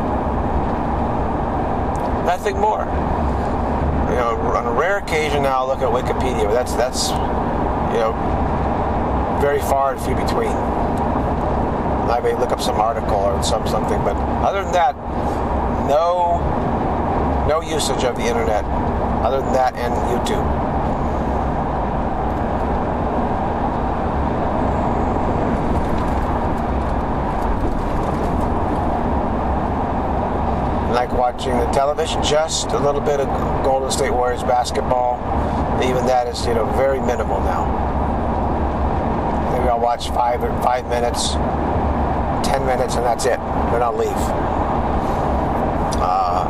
Nothing more. You know, on a rare occasion now I'll look at Wikipedia, but that's, that's, you know, very far and few between. I may look up some article or some something, but other than that, no, no usage of the internet, other than that and YouTube. Like watching the television, just a little bit of Golden State Warriors basketball. Even that is, you know, very minimal now. Maybe I'll watch five or five minutes, ten minutes, and that's it. Then I'll leave. Uh,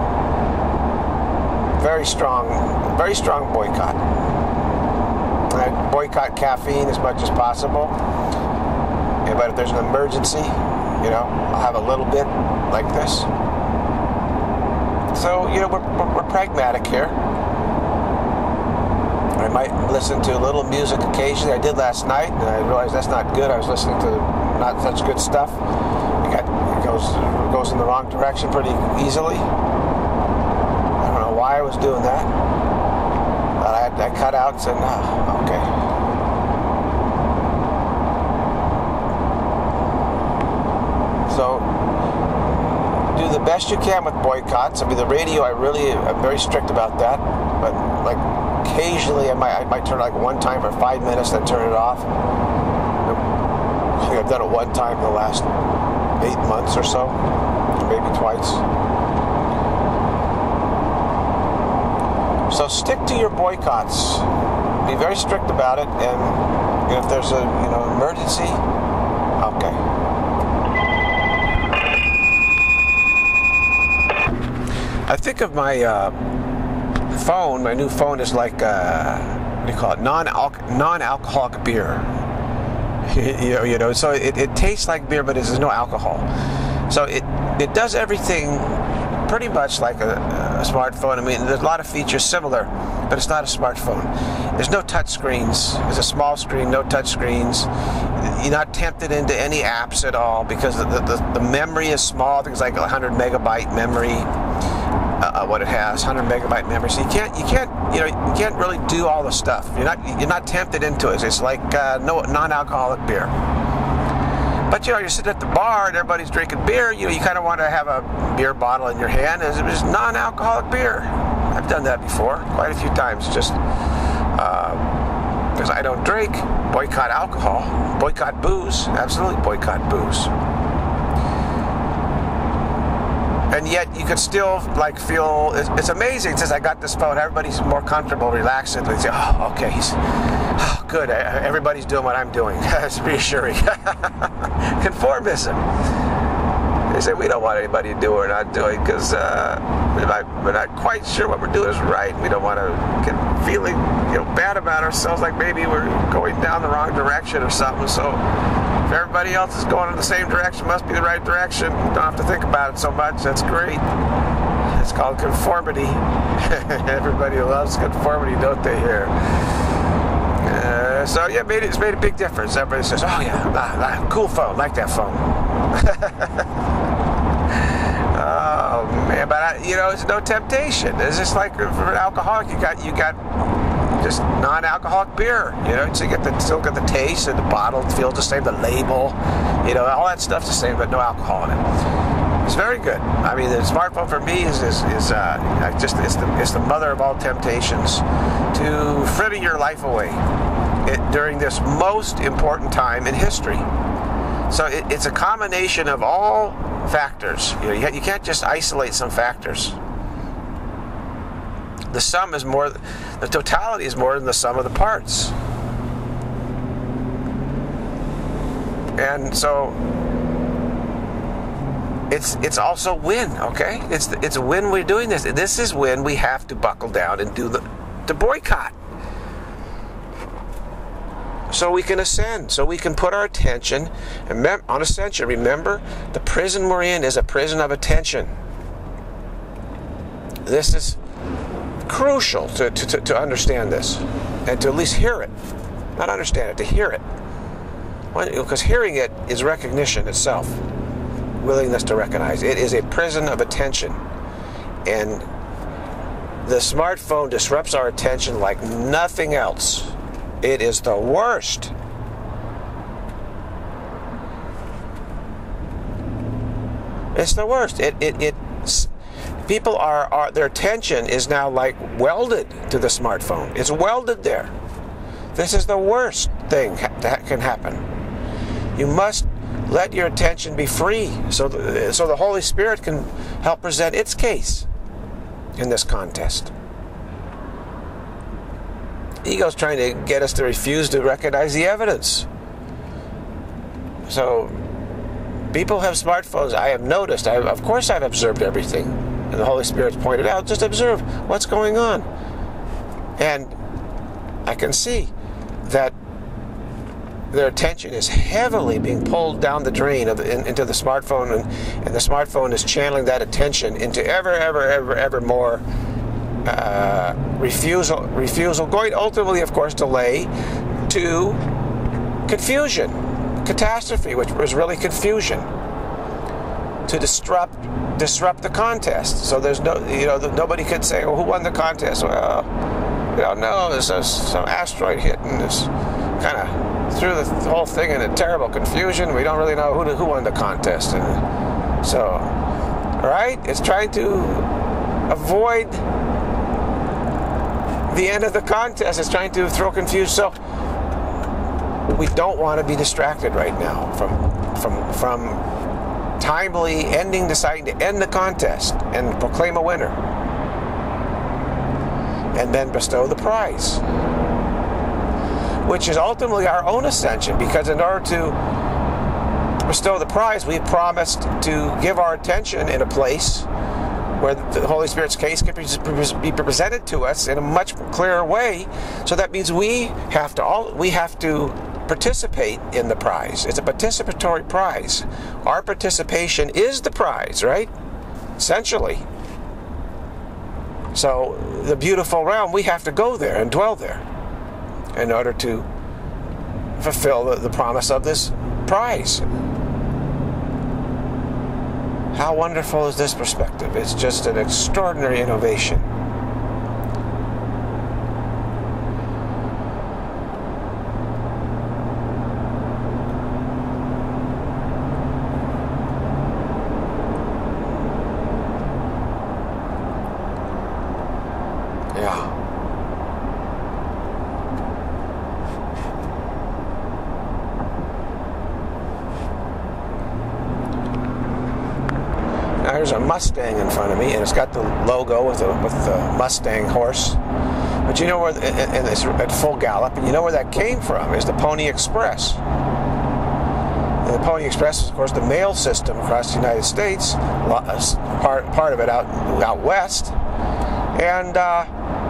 very strong, very strong boycott. I boycott caffeine as much as possible. Yeah, but if there's an emergency, you know, I'll have a little bit like this. So, you know, we're, we're, we're pragmatic here. I might listen to a little music occasionally. I did last night, and I realized that's not good. I was listening to not such good stuff. It, got, it goes it goes in the wrong direction pretty easily. I don't know why I was doing that. But I, I cut out and said, no, okay. So, do the best you can with boycotts. I mean, the radio, I really am very strict about that. But like occasionally, I might I might turn it like one time for five minutes, then turn it off. I think I've done it one time in the last eight months or so, maybe twice. So stick to your boycotts. Be very strict about it, and you know, if there's a you know emergency, okay. I think of my uh, phone, my new phone is like, uh, what do you call it, non-alc- non-alcoholic beer. you, know, you know, so it, it tastes like beer, but there's no alcohol. So it, it does everything pretty much like a, a smartphone. I mean, there's a lot of features similar, but it's not a smartphone. There's no touch screens. It's a small screen, no touch screens. You're not tempted into any apps at all because the, the, the memory is small. I think it's like one hundred megabyte memory. Uh, what it has, one hundred megabyte memory. So you can't, you can't, you know, you can't really do all the stuff. You're not, you're not tempted into it. It's like uh, no non-alcoholic beer. But you know, you're sitting at the bar and everybody's drinking beer. You know, you kind of want to have a beer bottle in your hand. It's just non-alcoholic beer. I've done that before, quite a few times. Just because uh, I don't drink, boycott alcohol, boycott booze. Absolutely boycott booze. And yet you could still like feel, it's, it's amazing since I got this phone, everybody's more comfortable, relaxed, and they say, oh, okay, he's, oh, good, everybody's doing what I'm doing. It's reassuring. Conformism. They say we don't want anybody to do what we're not doing because uh, we're not quite sure what we're doing is right. We don't want to get feeling you know, bad about ourselves, like maybe we're going down the wrong direction or something. So if everybody else is going in the same direction, it must be the right direction. Don't have to think about it so much. That's great. It's called conformity. Everybody loves conformity, don't they, here? Uh, so yeah, made it, it's made a big difference. Everybody says, "Oh yeah, ah, ah, cool phone, like that phone." Oh man, but I, you know, it's no temptation. It's just like for an alcoholic, you got you got just non-alcoholic beer. You know, so you get the still get the taste, and the bottle feels the same, the label, you know, all that stuff's the same, but no alcohol in it. It's very good. I mean, the smartphone for me is is, is uh, just it's the it's the mother of all temptations to fritter your life away it, during this most important time in history. So it, it's a combination of all factors. You know, you, you can't just isolate some factors. The sum is more, the totality is more than the sum of the parts. And so it's it's also when, okay? It's it's when we're doing this. This is when we have to buckle down and do the to boycott. So we can ascend, so we can put our attention on ascension. Remember, the prison we're in is a prison of attention. This is crucial to, to, to understand this, and to at least hear it. Not understand it, to hear it. Because hearing it is recognition itself, willingness to recognize. It is a prison of attention. And the smartphone disrupts our attention like nothing else. It is the worst. It's the worst. It it it. People are, are their attention is now like welded to the smartphone. It's welded there. This is the worst thing that can happen. You must let your attention be free, so the, so the Holy Spirit can help present its case in this contest. Ego's trying to get us to refuse to recognize the evidence. So, people have smartphones. I have noticed. I, of course, I've observed everything, and the Holy Spirit's pointed out. Just observe what's going on, and I can see that their attention is heavily being pulled down the drain of the, in, into the smartphone, and, and the smartphone is channeling that attention into ever, ever, ever, ever more. Uh, refusal, refusal, going ultimately, of course, delay to confusion, catastrophe, which was really confusion, to disrupt, disrupt the contest. So there's no, you know, nobody could say, "Well, who won the contest?" Well, we don't know. There's a, some asteroid hit and this kind of threw the whole thing into terrible confusion. We don't really know who who won the contest, and so, all right, it's trying to avoid the end of the contest. Is trying to throw confusion. So we don't want to be distracted right now from from from timely ending, deciding to end the contest and proclaim a winner, and then bestow the prize, which is ultimately our own ascension. Because in order to bestow the prize, we promised to give our attention in a place where the Holy Spirit's case can be presented to us in a much clearer way. So that means we have to all we have to participate in the prize. It's a participatory prize. Our participation is the prize, right? Essentially. So the beautiful realm, we have to go there and dwell there in order to fulfill the, the promise of this prize. How wonderful is this perspective? It's just an extraordinary innovation. Yeah. There's a Mustang in front of me, and it's got the logo with the with the Mustang horse. But you know where, and it's at full gallop, and you know where that came from? Is the Pony Express. And the Pony Express is, of course, the mail system across the United States. Part part of it out out west, and uh,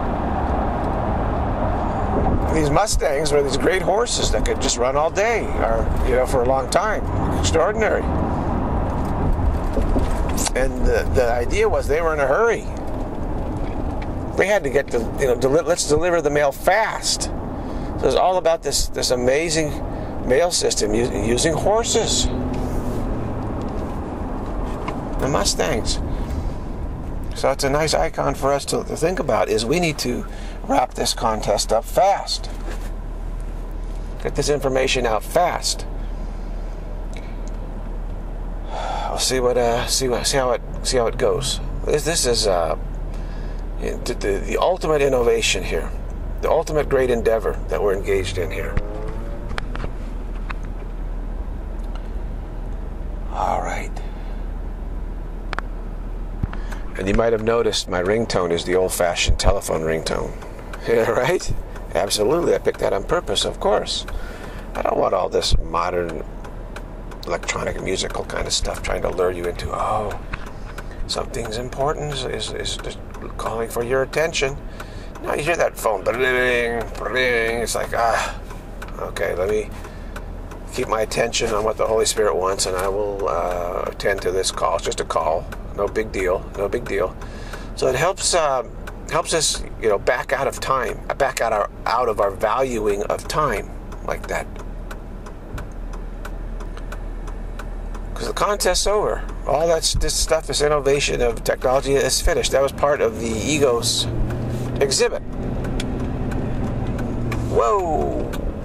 these Mustangs were these great horses that could just run all day, or you know, for a long time. Extraordinary. And the, the idea was they were in a hurry. They had to get to, you know, deli- let's deliver the mail fast. So it's all about this, this amazing mail system using horses. The Mustangs. So it's a nice icon for us to, to think about, is we need to wrap this contest up fast. Get this information out fast. I'll see what uh, see what see how it see how it goes. This this is uh, the, the the ultimate innovation here, the ultimate great endeavor that we're engaged in here. All right. And you might have noticed my ringtone is the old-fashioned telephone ringtone. Yeah, right? Absolutely. I picked that on purpose, of course. I don't want all this modern electronic musical kind of stuff trying to lure you into, oh, something's important is, is just calling for your attention. Now you hear that phone, bling, bling. It's like, ah, okay, let me keep my attention on what the Holy Spirit wants, and I will uh, attend to this call. It's just a call. No big deal. No big deal. So it helps uh, helps us, you know, back out of time, back out our out of our valuing of time like that. Because the contest's over. All that this stuff, this innovation of technology is finished. That was part of the ego's exhibit. Whoa.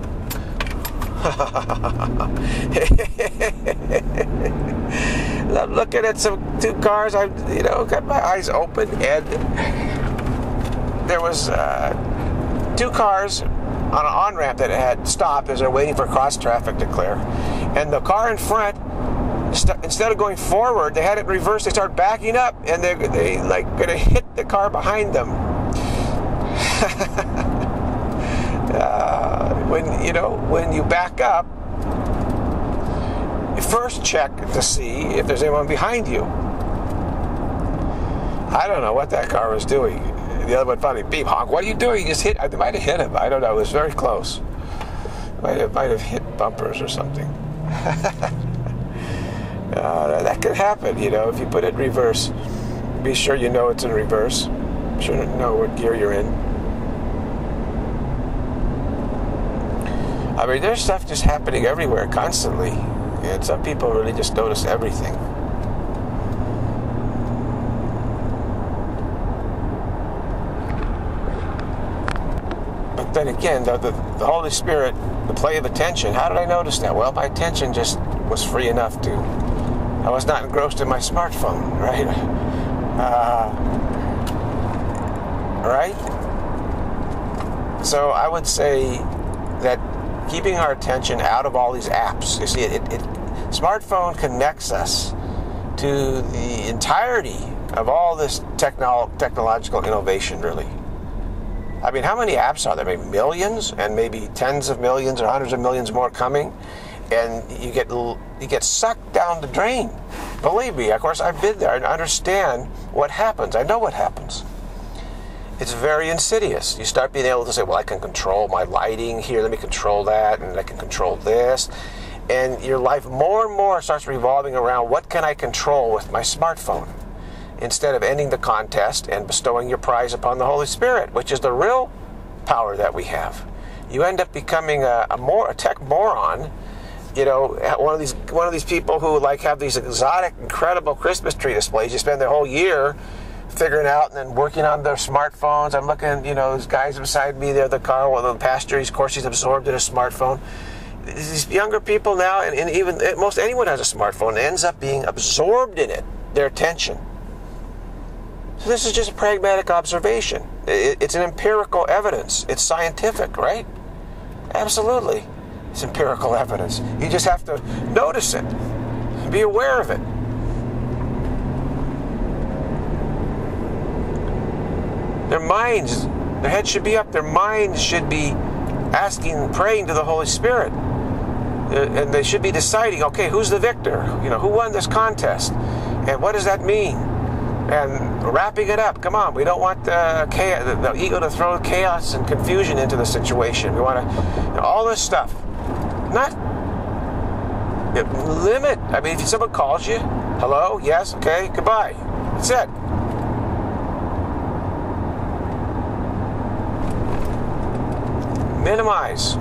I'm looking at some two cars. I, you know, got my eyes open, and there was uh, two cars on an on-ramp that had stopped as they're waiting for cross traffic to clear, and the car in front, st- instead of going forward, they had it reversed. They started backing up, and they they like gonna hit the car behind them. uh, when you know when you back up, first check to see if there's anyone behind you. I don't know what that car was doing. The other one finally, beep, honk, what are you doing? You just hit, I might have hit him. I don't know. It was very close. Might have, might have hit bumpers or something. uh, that could happen, you know, if you put it in reverse. Be sure you know it's in reverse. Be sure to know what gear you're in. I mean, there's stuff just happening everywhere constantly. And some people really just notice everything. But then again, the, the, the Holy Spirit, the play of attention, how did I notice that? Well, my attention just was free enough to, I was not engrossed in my smartphone, right? Uh, right? So I would say that keeping our attention out of all these apps. You see, it, it, it smartphone connects us to the entirety of all this technol technological innovation, really. I mean, how many apps are there? Maybe millions, and maybe tens of millions or hundreds of millions more coming, and you get you get sucked down the drain. Believe me, of course, I've been there. I understand what happens. I know what happens. It's very insidious. You start being able to say, well, I can control my lighting here, let me control that, and I can control this. And your life more and more starts revolving around, what can I control with my smartphone? Instead of ending the contest and bestowing your prize upon the Holy Spirit, which is the real power that we have. You end up becoming a, a, more, a tech moron, you know, one of these one of these people who like have these exotic, incredible Christmas tree displays. You spend their whole year figuring out and then working on their smartphones. I'm looking, you know, these guys beside me there, the car, well, the passenger, of course, he's absorbed in a smartphone. These younger people now, and, and even most anyone has a smartphone, ends up being absorbed in it, their attention. So this is just a pragmatic observation. It, it's an empirical evidence. It's scientific, right? Absolutely. It's empirical evidence. You just have to notice it, be aware of it. Their minds, their heads should be up. Their minds should be asking, praying to the Holy Spirit. And they should be deciding, okay, who's the victor? You know, who won this contest? And what does that mean? And wrapping it up. Come on, we don't want the, chaos, the, the ego to throw chaos and confusion into the situation. We want to, you know, all this stuff. Not limit. I mean, if someone calls you, hello, yes, okay, goodbye. That's it. Minimize.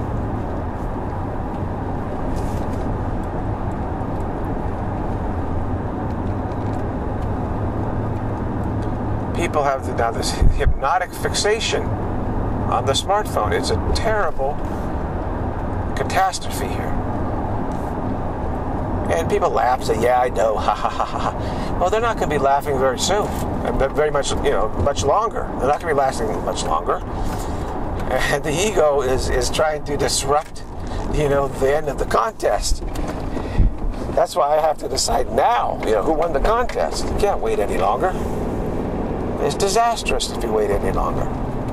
People have now this hypnotic fixation on the smartphone. It's a terrible catastrophe here. And people laugh, say, yeah, I know, ha ha ha ha. Well, they're not going to be laughing very soon, very much, you know, much longer. They're not going to be lasting much longer. And the ego is, is trying to disrupt, you know, the end of the contest. That's why I have to decide now, you know, who won the contest. You can't wait any longer. It's disastrous if you wait any longer.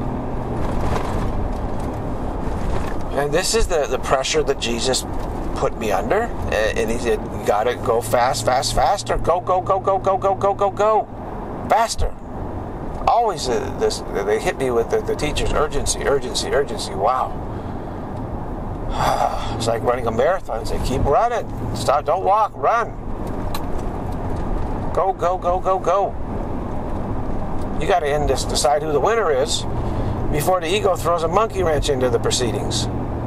And this is the, the pressure that Jesus put me under. And he said, you gotta go fast, fast, faster. Go, go, go, go, go, go, go, go, go. Faster. Always uh, this, they hit me with the, the teachers, urgency, urgency, urgency. Wow. It's like running a marathon. They keep running. Stop, don't walk, run. Go, go, go, go, go. You got to end this, decide who the winner is before the ego throws a monkey wrench into the proceedings.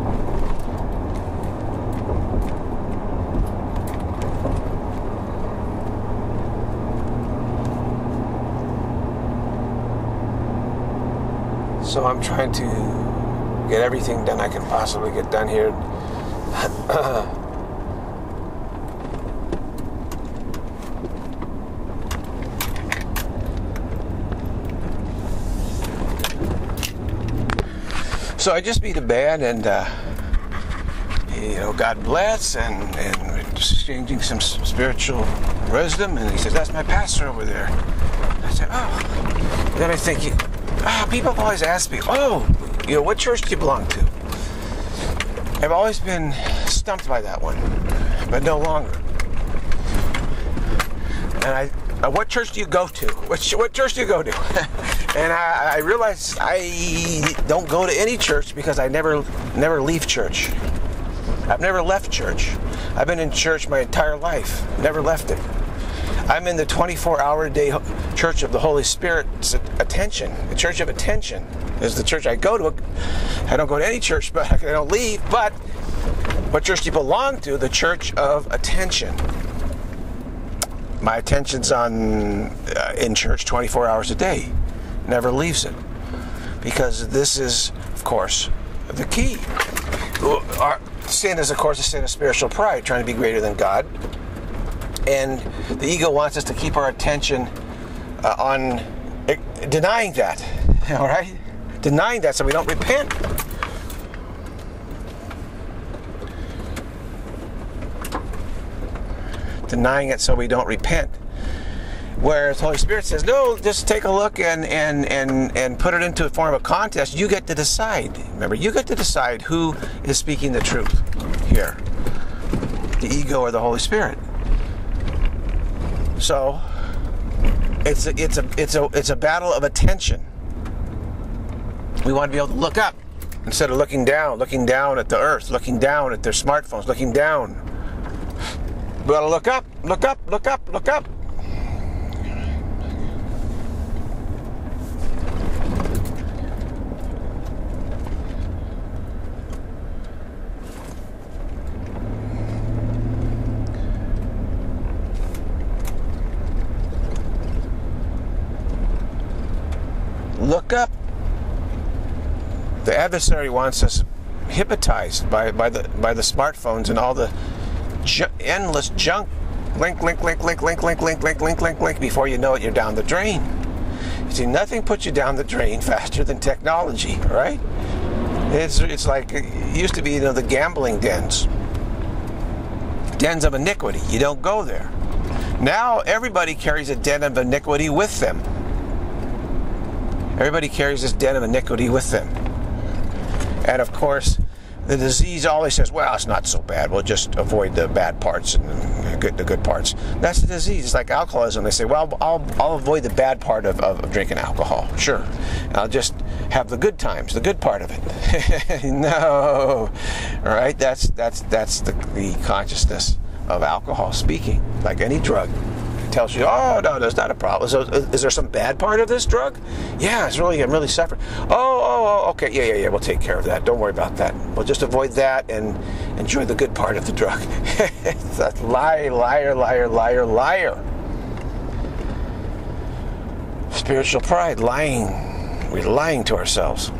So I'm trying to get everything done I can possibly get done here. So I just beat a band, and uh, you know, God bless, and and we're just exchanging some spiritual wisdom. And he says, "That's my pastor over there." I said, "Oh." Then I think, ah, people have always asked me, "Oh, you know, what church do you belong to?" I've always been stumped by that one, but no longer. And I, uh, what church do you go to? What what church do you go to? And I, I realized I don't go to any church because I never never leave church. I've never left church. I've been in church my entire life. Never left it. I'm in the twenty-four hour a day Church of the Holy Spirit's attention. The Church of Attention is the church I go to. I don't go to any church, but I don't leave. But what church do you belong to? The Church of Attention. My attention's on uh, in church twenty-four hours a day. Never leaves it, because this is, of course, the key. Our sin is, of course, a sin of spiritual pride, trying to be greater than God, and the ego wants us to keep our attention uh, on uh, denying that. All right, denying that, so we don't repent. Denying it so we don't repent. Whereas the Holy Spirit says, no, just take a look and, and, and, and put it into a form of contest. You get to decide. Remember, you get to decide who is speaking the truth here. The ego or the Holy Spirit. So it's a, it's a, it's a, it's a battle of attention. We want to be able to look up instead of looking down, looking down at the earth, looking down at their smartphones, looking down. We want to look up, look up, look up, look up. Look up. The adversary wants us hypnotized by, by the by the smartphones and all the ju- endless junk. Link, link, link, link, link, link, link, link, link, link, link. Before you know it, you're down the drain. You see, nothing puts you down the drain faster than technology, right? It's it's like it used to be, you know, the gambling dens, dens of iniquity. You don't go there. Now everybody carries a den of iniquity with them. Everybody carries this den of iniquity with them. And of course, the disease always says, well, it's not so bad. We'll just avoid the bad parts and the good, the good parts. That's the disease. It's like alcoholism. They say, well, I'll, I'll avoid the bad part of, of drinking alcohol. Sure. I'll just have the good times, the good part of it. No. All right? That's, that's, that's the, the consciousness of alcohol speaking, like any drug. tells you, oh, no, there's not a problem. So is there some bad part of this drug? Yeah, it's really, I'm really suffering. Oh, oh, oh, okay, yeah, yeah, yeah, we'll take care of that. Don't worry about that. We'll just avoid that and enjoy the good part of the drug. It's a lie, liar, liar, liar, liar. Spiritual pride, lying. We're lying to ourselves.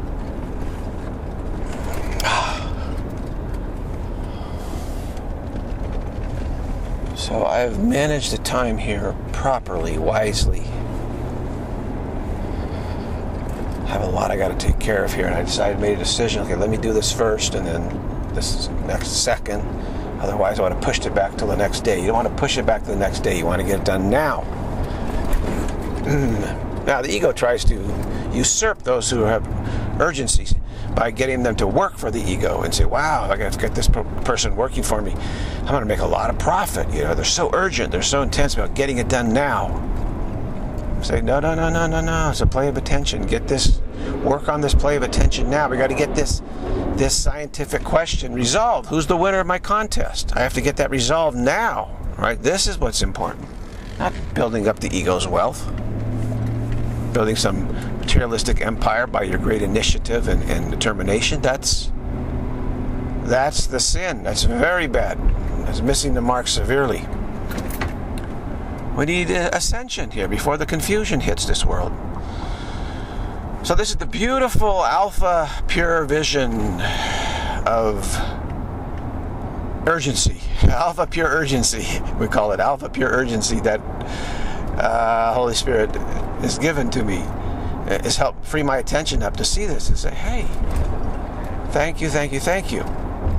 So I've managed the time here properly, wisely. I have a lot I got to take care of here, and I decided, made a decision, okay, let me do this first, and then this next second. Otherwise, I would have pushed it back till the next day. You don't want to push it back to the next day. You want to get it done now. Now, the ego tries to usurp those who have urgencies by getting them to work for the ego and say, wow, I got to get this person working for me. I'm going to make a lot of profit. You know, they're so urgent. They're so intense about getting it done now. Say, no, no, no, no, no, no. It's a play of attention. Get this, work on this play of attention now. We got to get this, this scientific question resolved. Who's the winner of my contest? I have to get that resolved now, right? This is what's important. Not building up the ego's wealth. Building some materialistic empire by your great initiative and, and determination. That's that's the sin. That's very bad. That's missing the mark severely. We need uh, ascension here before the confusion hits this world. So this is the beautiful alpha pure vision of urgency. Alpha pure urgency. We call it alpha pure urgency that uh, Holy Spirit is given to me. It's helped free my attention up to see this and say, hey, thank you, thank you, thank you.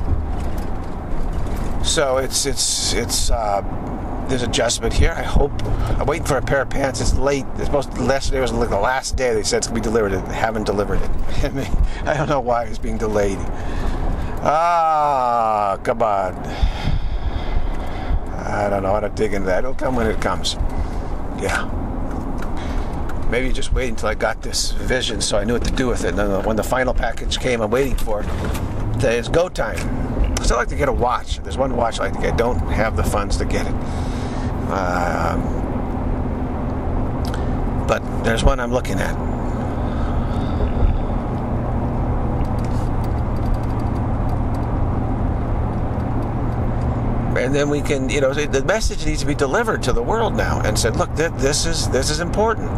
So it's it's it's uh, there's adjustment here. I hope. I'm waiting for a pair of pants. It's late. It's supposed to, yesterday was like the last day. They said it's gonna be delivered. They haven't delivered it. I don't know why it's being delayed. Ah, come on. I don't know how to dig into that. It'll come when it comes. Yeah. Maybe just wait until I got this vision so I knew what to do with it. And then when the final package came, I'm waiting for it. It's go time. I still like to get a watch. There's one watch I like to get. I don't have the funds to get it. Um, but there's one I'm looking at. And then we can, you know, the message needs to be delivered to the world now and said, look, th- this is this is important.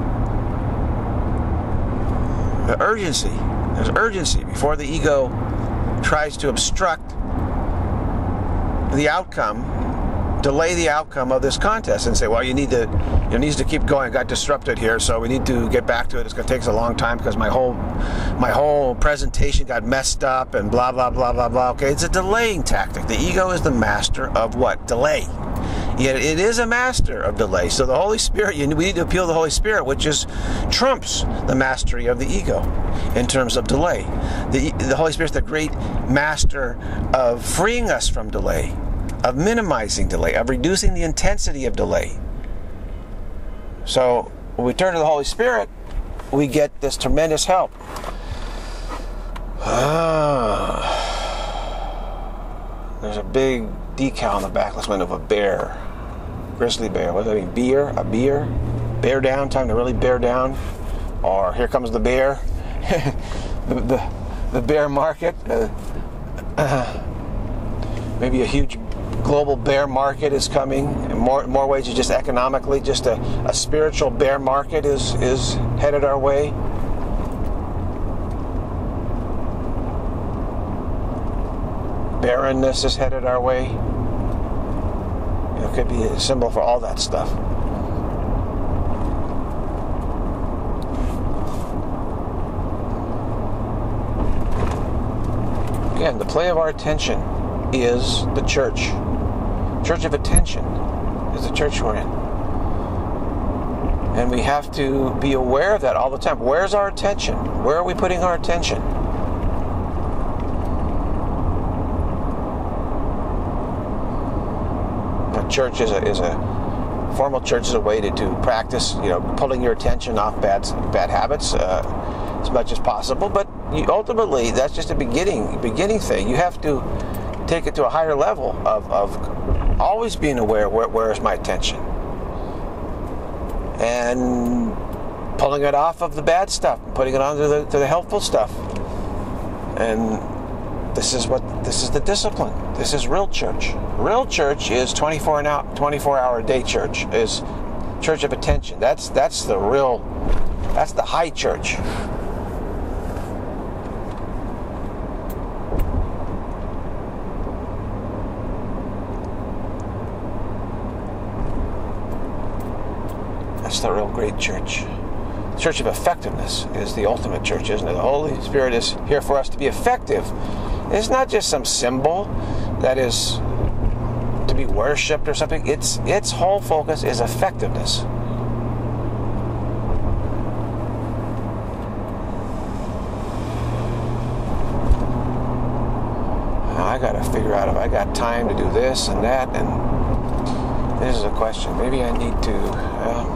The urgency. There's urgency before the ego tries to obstruct the outcome, delay the outcome of this contest and say, well, you need to, it needs to keep going. It got disrupted here, so we need to get back to it. It's going to take us a long time because my whole, my whole presentation got messed up and blah, blah, blah, blah, blah. Okay, it's a delaying tactic. The ego is the master of what? Delay. Yet it is a master of delay. So the Holy Spirit, you, we need to appeal to the Holy Spirit, which is trumps the mastery of the ego in terms of delay. The, the Holy Spirit's the great master of freeing us from delay, of minimizing delay, of reducing the intensity of delay. So when we turn to the Holy Spirit, we get this tremendous help. Ah, there's a big decal on the backless window of a bear. Grizzly bear. What does that mean? Beer? A beer? Bear down? Time to really bear down? Or here comes the bear? the, the, the bear market? Uh, uh, maybe a huge global bear market is coming. In more, more ways than just economically. Just a, a spiritual bear market is, is headed our way. Barrenness is headed our way. It could be a symbol for all that stuff. Again, the play of our attention is the church. Church of attention is the church we're in. And we have to be aware of that all the time. Where's our attention? Where are we putting our attention? Church is a, is a formal church is a way to, to practice, you know, pulling your attention off bad bad habits uh, as much as possible. But you, ultimately, that's just a beginning beginning thing. You have to take it to a higher level of, of always being aware. Where, where is my attention? and pulling it off of the bad stuff and putting it on to the, to the helpful stuff. And this is what this is the discipline. This is real church. Real church is twenty-four hour a day church, is church of attention. That's that's the real, that's the high church. That's the real great church. The church of effectiveness is the ultimate church, isn't it? The Holy Spirit is here for us to be effective. It's not just some symbol that is to be worshipped or something. Its its whole focus is effectiveness. I got to figure out if I got time to do this and that, and this is a question. Maybe I need to. Uh,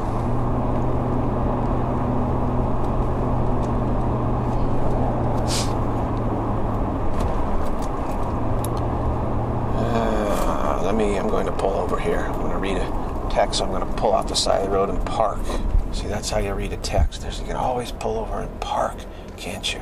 Me, I'm going to pull over here. I'm going to read a text. So I'm going to pull off the side of the road and park. See, that's how you read a text. There's, you can always pull over and park, can't you?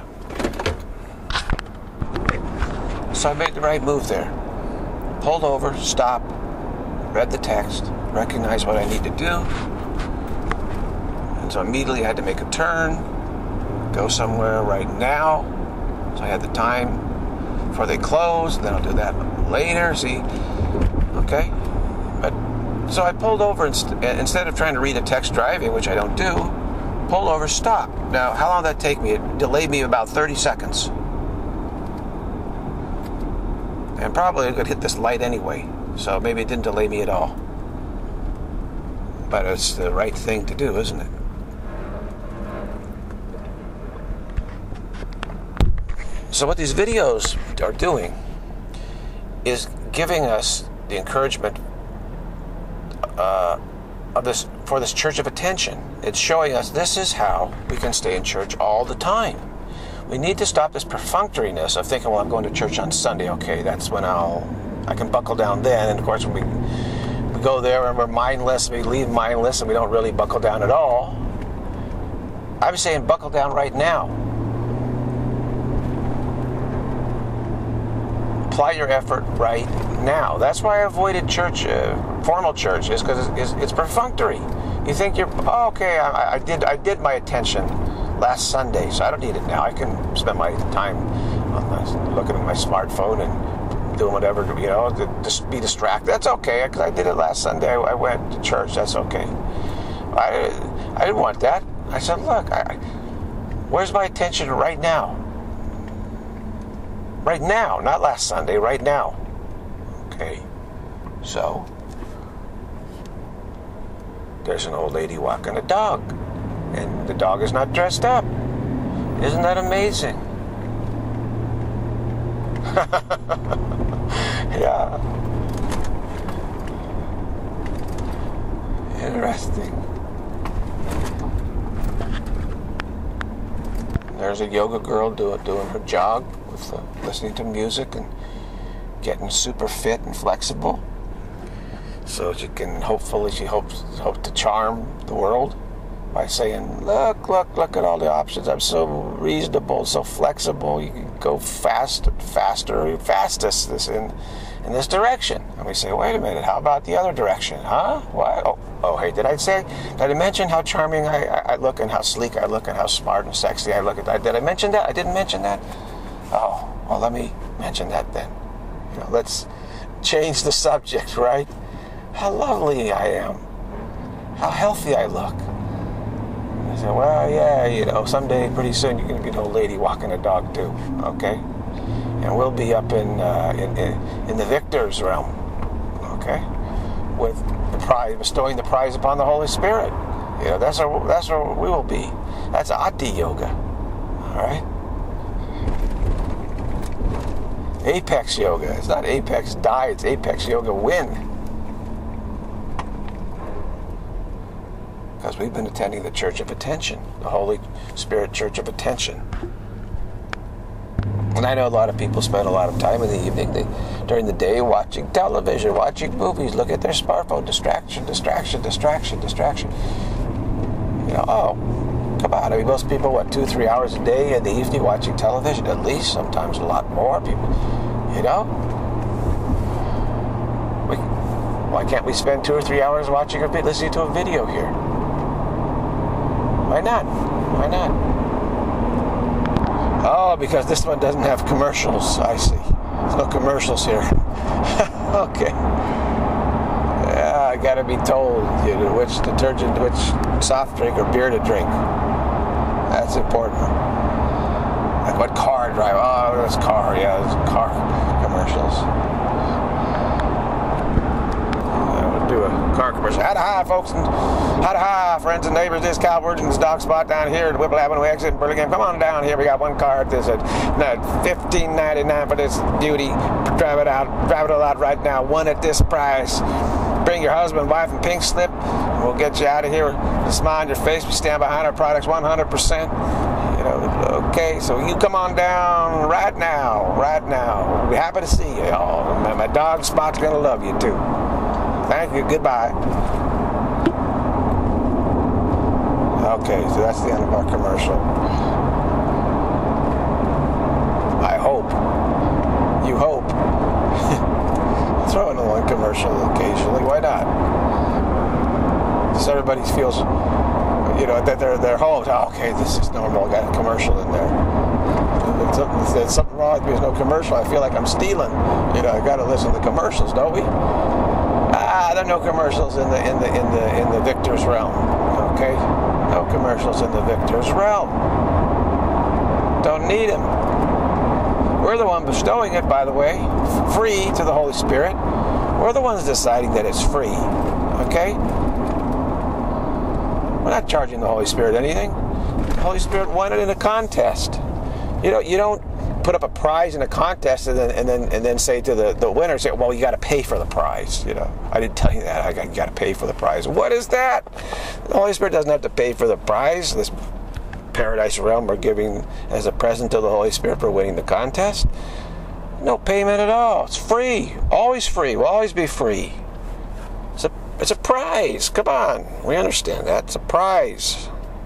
So I made the right move there. Pulled over, stopped, read the text, recognized what I need to do. And so immediately I had to make a turn, go somewhere right now. So I had the time before they close. Then I'll do that later. See? Okay, but so I pulled over and st- instead of trying to read a text driving, which I don't do, pulled over, stopped. Now, how long did that take me? It delayed me about thirty seconds, and probably I could hit this light anyway. So maybe it didn't delay me at all. But it's the right thing to do, isn't it? So what these videos are doing is giving us the encouragement uh, of this for this church of attention. It's showing us this is how we can stay in church all the time. We need to stop this perfunctoriness of thinking, well, I'm going to church on Sunday. Okay, that's when I'll I can buckle down then. And of course, when we we go there and we're mindless, we leave mindless, and we don't really buckle down at all. I'm saying buckle down right now. Apply your effort right now. That's why I avoided church, uh, formal church, is because it's, it's, it's perfunctory. You think you're, oh, okay, I, I did I did my attention last Sunday, so I don't need it now. I can spend my time on my, looking at my smartphone and doing whatever, you know, to just be distracted. That's okay, because I did it last Sunday. I, I went to church. That's okay. I, I didn't want that. I said, look, I, where's my attention right now? Right now, not last Sunday, right now. Okay, so there's an old lady walking a dog, and the dog is not dressed up. Isn't that amazing? Yeah. Interesting. There's a yoga girl doing doing her jog with uh, listening to music and getting super fit and flexible, so she can hopefully she hopes hope to charm the world by saying, look, look, look at all the options. I'm so reasonable, so flexible. You can go fast, faster, fastest this in in this direction. And we say, wait a minute, how about the other direction? Huh? What? Oh, oh, hey, did I say? Did I mention how charming I, I, I look and how sleek I look and how smart and sexy I look? At, did I mention that? I didn't mention that. Oh, well, let me mention that then. You know, let's change the subject, right? How lovely I am. How healthy I look. I said, well, yeah, you know, someday, pretty soon, you're going to be an old lady walking a dog too, okay? And we'll be up in uh, in, in in the victor's realm, okay? With the prize, bestowing the prize upon the Holy Spirit. You know, that's where that's where we will be. That's Ati Yoga, all right? Apex Yoga. It's not Apex Die. It's Apex Yoga Win. Because we've been attending the Church of Attention, the Holy Spirit Church of Attention. And I know a lot of people spend a lot of time in the evening, they, during the day, watching television, watching movies, look at their smartphone, distraction, distraction, distraction, distraction. You know, oh, come on. I mean, most people, what, two, three hours a day in the evening watching television, at least, sometimes a lot more people, you know? We, why can't we spend two or three hours watching or listening to a video here? Why not? Why not? Oh, because this one doesn't have commercials. I see. There's no commercials here. Okay. Yeah, I gotta be told, you know, which detergent, which soft drink or beer to drink. That's important. Like what car drive? Oh, this car. Yeah, there's car commercials. I'll do a car commercial. How to hi, folks, and how to hi, friends and neighbors. This Cal Virgin's dog spot down here at Whipple Avenue exit in Burlingame. Come on down here. We got one car at this at fifteen ninety-nine for this beauty. Drive it out. Drive it all out right now. One at this price. Bring your husband, wife, and pink slip. And we'll get you out of here with a smile on your face. We stand behind our products one hundred percent. You know, okay, so you come on down right now, right now. We're happy to see you. Oh, my, my dog spot's going to love you, too. Thank you. Goodbye. Okay, so that's the end of our commercial. I hope. You hope. Throw in one commercial occasionally. Why not? So everybody feels, you know, that they're they're home. Oh, okay, this is normal. I got a commercial in there. There's something, there's something wrong with me. There's no commercial. I feel like I'm stealing. You know, I got to listen to the commercials, don't we? Ah, there are no commercials in the in the in the in the victor's realm. Okay, no commercials in the victor's realm. Don't need them. We're the one bestowing it, by the way, free to the Holy Spirit. We're the ones deciding that it's free. Okay? We're not charging the Holy Spirit anything. The Holy Spirit won it in a contest. You know, you don't put up a prize in a contest and then and then and then say to the, the winner, say, well, you got to pay for the prize. You know, I didn't tell you that. I got, you got to pay for the prize. What is that? The Holy Spirit doesn't have to pay for the prize. This paradise realm we're giving as a present to the Holy Spirit for winning the contest. No payment at all. It's free. Always free. Will always be free. It's a, it's a prize. Come on. We understand that. It's a prize.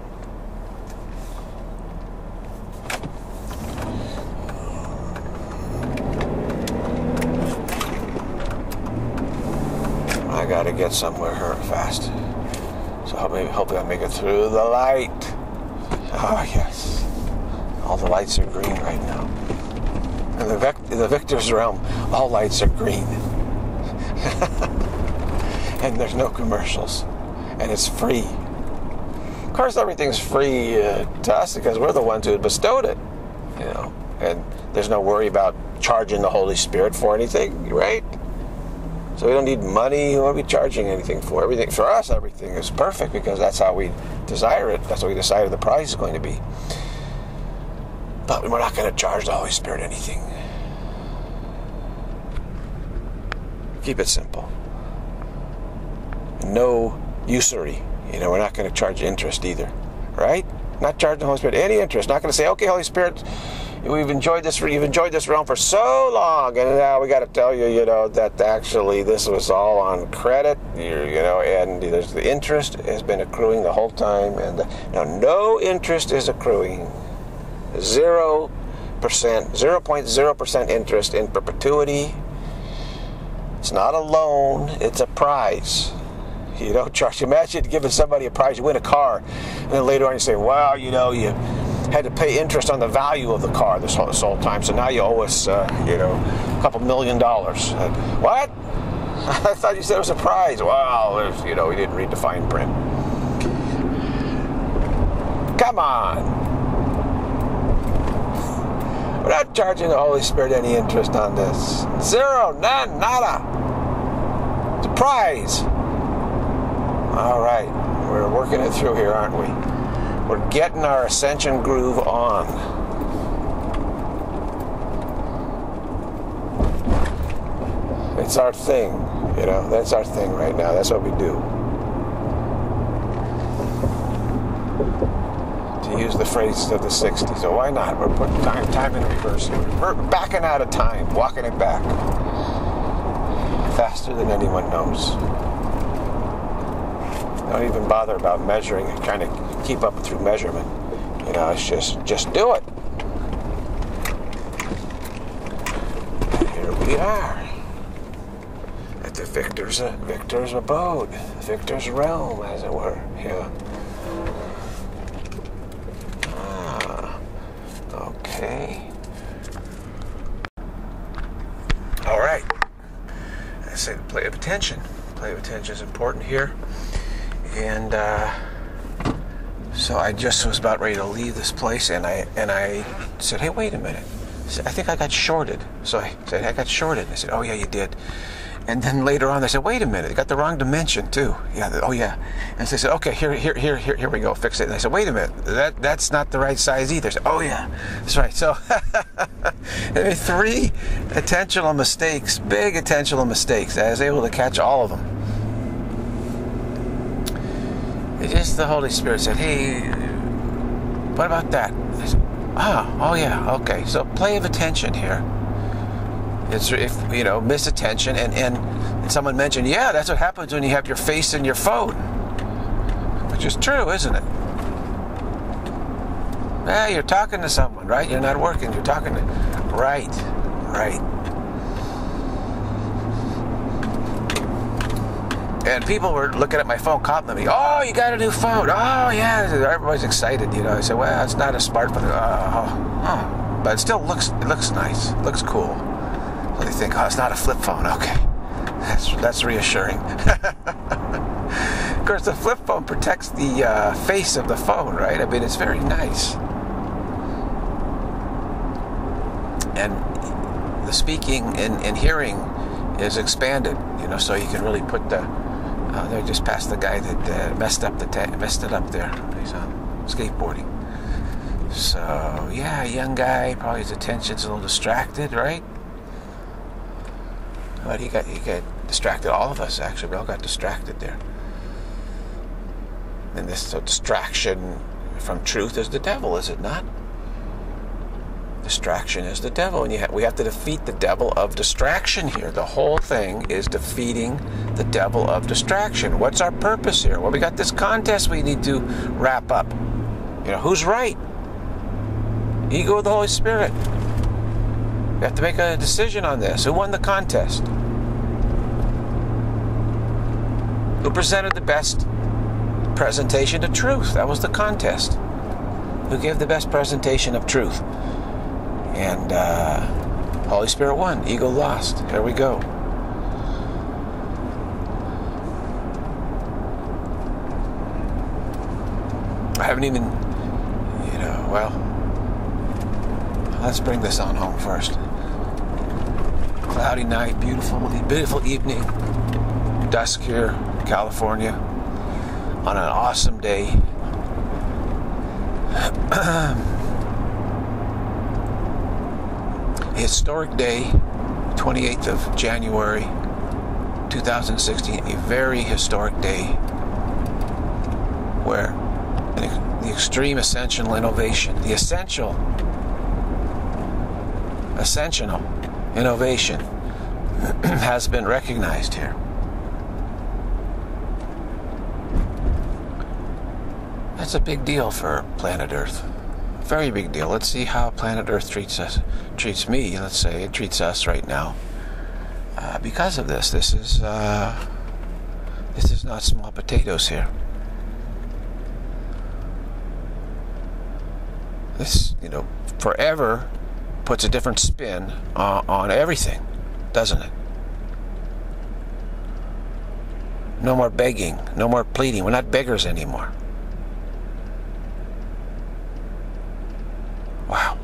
I gotta get somewhere here fast. So hopefully, hopefully I make it through the light. Oh, yes. All the lights are green right now. In the, vec- in the victor's realm, all lights are green. And there's no commercials. And it's free. Of course, everything's free uh, to us because we're the ones who bestowed it. You know, and there's no worry about charging the Holy Spirit for anything, right? So we don't need money. What are we charging anything for? Everything for us, everything is perfect because that's how we desire it. That's what we decided the price is going to be. But we're not going to charge the Holy Spirit anything. Keep it simple. No usury. You know, we're not going to charge interest either, right? Not charging the Holy Spirit any interest. Not going to say, okay, Holy Spirit, we've enjoyed this. You've enjoyed this realm for so long, and now we got to tell you, you know, that actually this was all on credit. You're, you know, and there's the interest has been accruing the whole time, and the, now no interest is accruing. Zero percent, zero point zero percent interest in perpetuity. It's not a loan; it's a prize. You don't charge. Imagine giving somebody a prize. You win a car, and then later on you say, "Well, you know, you had to pay interest on the value of the car this whole, this whole time, so now you owe us, uh, you know, a couple million dollars." Uh, what? I thought you said it was a prize. Well, you know, we didn't read the fine print. Come on. We're not charging the Holy Spirit any interest on this. Zero, none, nada. It's a prize. All right, we're working it through here, aren't we? We're getting our Ascension groove on. It's our thing, you know, that's our thing right now. That's what we do. To use the phrase of the sixties, so why not? We're putting time, time in reverse here. We're backing out of time, walking it back. Faster than anyone knows. Don't even bother about measuring and trying to keep up through measurement. You know, it's just, just do it. Here we are. At the victor's, uh, victor's abode. Victor's realm, as it were. Yeah. Ah. Okay. All right. I say play of attention. Play of attention is important here. And uh, so I just was about ready to leave this place, and I and I said, "Hey, wait a minute. I said, I think I got shorted." So I said, "I got shorted." And I said, "Oh yeah, you did." And then later on, they said, "Wait a minute, you got the wrong dimension too." Yeah. They, oh yeah. And so they said, "Okay, here, here, here, here, here we go. Fix it." And I said, "Wait a minute, that that's not the right size either." I said, "Oh yeah, that's right." So three attentional mistakes, big attentional mistakes. I was able to catch all of them. It just the Holy Spirit said, "Hey, what about that?" I said, "Ah, oh yeah, okay." So play of attention here. It's if you know miss attention, and and someone mentioned, yeah, that's what happens when you have your face in your phone, which is true, isn't it? Yeah, you're talking to someone, right? You're not working. You're talking to, right, right. And people were looking at my phone, complimenting me. "Oh, you got a new phone. Oh, yeah." Everybody's excited, you know. I said, "Well, it's not a smartphone." Oh, oh. But it still looks, it looks nice. It looks cool. So they think, "Oh, it's not a flip phone." Okay. That's, that's reassuring. Of course, the flip phone protects the uh, face of the phone, right? I mean, it's very nice. And the speaking and, and hearing is expanded, you know, so you can really put the... Uh, they just passed the guy that uh, messed up the ta- messed it up there. He's on skateboarding. So yeah, young guy, probably his attention's a little distracted, right? But he got he got distracted. All of us actually, we all got distracted there. And this so distraction from truth is the devil, is it not? Distraction is the devil, and you ha- we have to defeat the devil of distraction here. The whole thing is defeating the devil of distraction. What's our purpose here? Well, we got this contest we need to wrap up. You know, who's right? Ego of the Holy Spirit. We have to make a decision on this. Who won the contest? Who presented the best presentation of truth? That was the contest. Who gave the best presentation of truth? And uh, Holy Spirit won. Ego lost. Here we go. I haven't even, you know, well, let's bring this on home first. Cloudy night, beautiful, beautiful evening, dusk here in California on an awesome day. A historic day, twenty-eighth of January, two thousand sixteen, a very historic day where the extreme ascensional innovation, the essential, ascensional innovation has been recognized here. That's a big deal for planet Earth. Very big deal. Let's see how planet Earth treats us, treats me, let's say, it treats us right now. Uh, because of this, this is, uh, this is not small potatoes here. This, you know, forever puts a different spin uh, on everything, doesn't it? No more begging, no more pleading. We're not beggars anymore. Wow.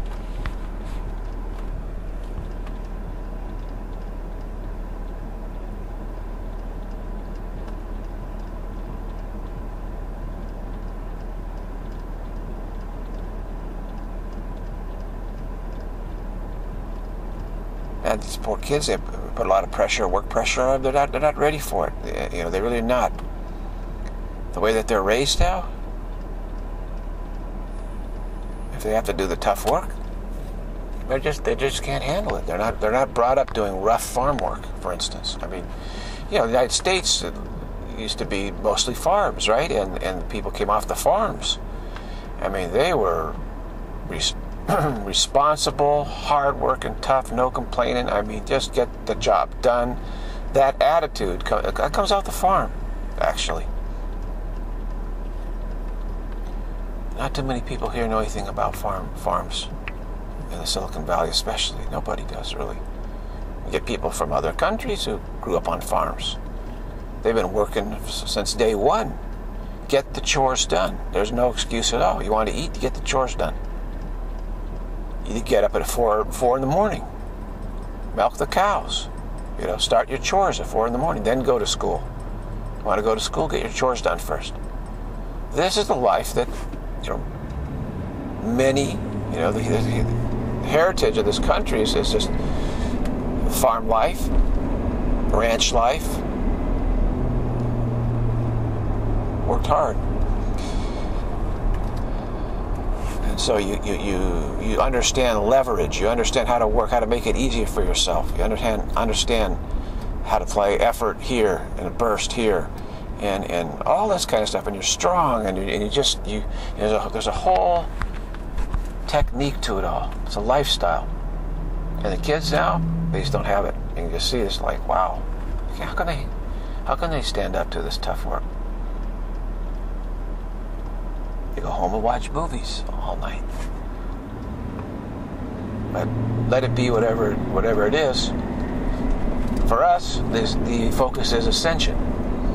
And these poor kids, they put a lot of pressure, work pressure on them. They're not, they're not ready for it. They, you know, they're really not. The way that they're raised now, if they have to do the tough work, they just they just can't handle it. They're not they're not brought up doing rough farm work, for instance. I mean, you know, the United States, used to be mostly farms, right? And and people came off the farms. I mean, they were res responsible, hard-working, tough, no complaining. I mean, just get the job done. That attitude co that comes off the farm, actually. Not too many people here know anything about farm farms in the Silicon Valley, especially. Nobody does, really. You get people from other countries who grew up on farms. They've been working since day one. Get the chores done. There's no excuse at all. You want to eat, you get the chores done. You get up at four, four in the morning. Milk the cows. You know, start your chores at four in the morning. Then go to school. You want to go to school, get your chores done first. This is the life that, you know, many, you know, the, the heritage of this country is, is just farm life, ranch life. Worked hard. And so you, you, you, you understand leverage. You understand how to work, how to make it easier for yourself. You understand, understand how to play effort here and a burst here. And, and all this kind of stuff, and you're strong, and you, and you just, you, there's a, there's a whole technique to it all. It's a lifestyle. And the kids now, they just don't have it. You can just see this like, wow, how can they, how can they stand up to this tough work? You go home and watch movies all night. But let it be whatever, whatever it is. For us, this, the focus is ascension.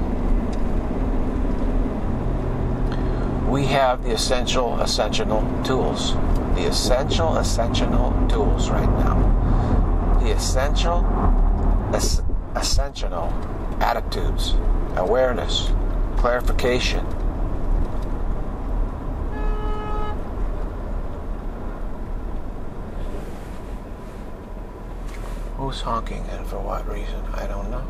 We have the essential, ascensional tools. The essential, ascensional tools right now. The essential, as, ascensional attitudes, awareness, clarification. Who's honking and for what reason? I don't know.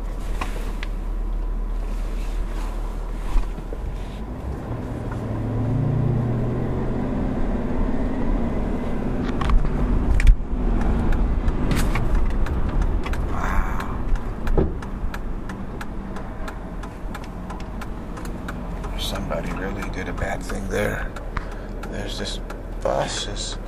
Somebody really did a bad thing there. There's this bus. Is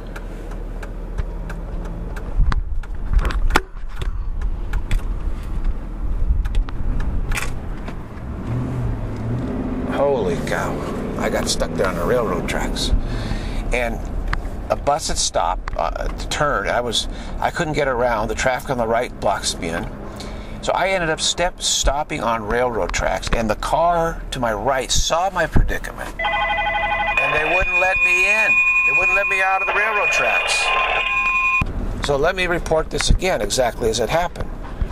holy cow! I got stuck there on the railroad tracks, and a bus had stopped uh, to turn. I was I couldn't get around. The traffic on the right blocks me in. So I ended up step stopping on railroad tracks, and the car to my right saw my predicament, and they wouldn't let me in. They wouldn't let me out of the railroad tracks. So let me report this again, exactly as it happened.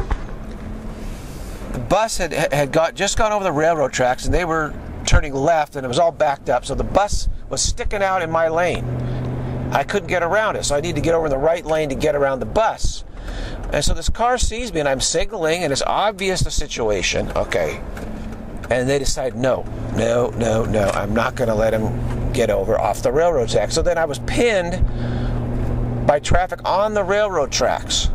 The bus had had got just gone over the railroad tracks, and they were turning left, and it was all backed up. So the bus was sticking out in my lane. I couldn't get around it, so I needed to get over in the right lane to get around the bus. And so this car sees me, and I'm signaling, and it's obvious the situation. Okay. And they decide, no, no, no, no, I'm not going to let him get over off the railroad track. So then I was pinned by traffic on the railroad tracks.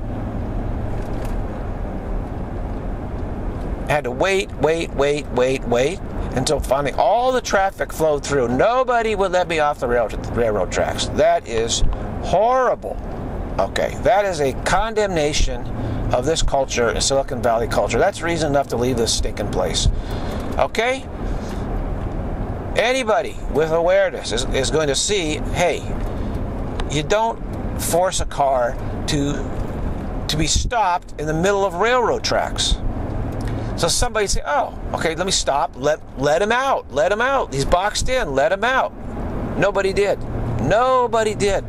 I had to wait, wait, wait, wait, wait, until finally all the traffic flowed through. Nobody would let me off the rail railroad tracks. That is horrible. Okay, that is a condemnation of this culture, Silicon Valley culture. That's reason enough to leave this stinking place. Okay? Anybody with awareness is, is going to see, hey, you don't force a car to, to be stopped in the middle of railroad tracks. So somebody say, oh, okay, let me stop. Let, let him out. Let him out. He's boxed in. Let him out. Nobody did. Nobody did.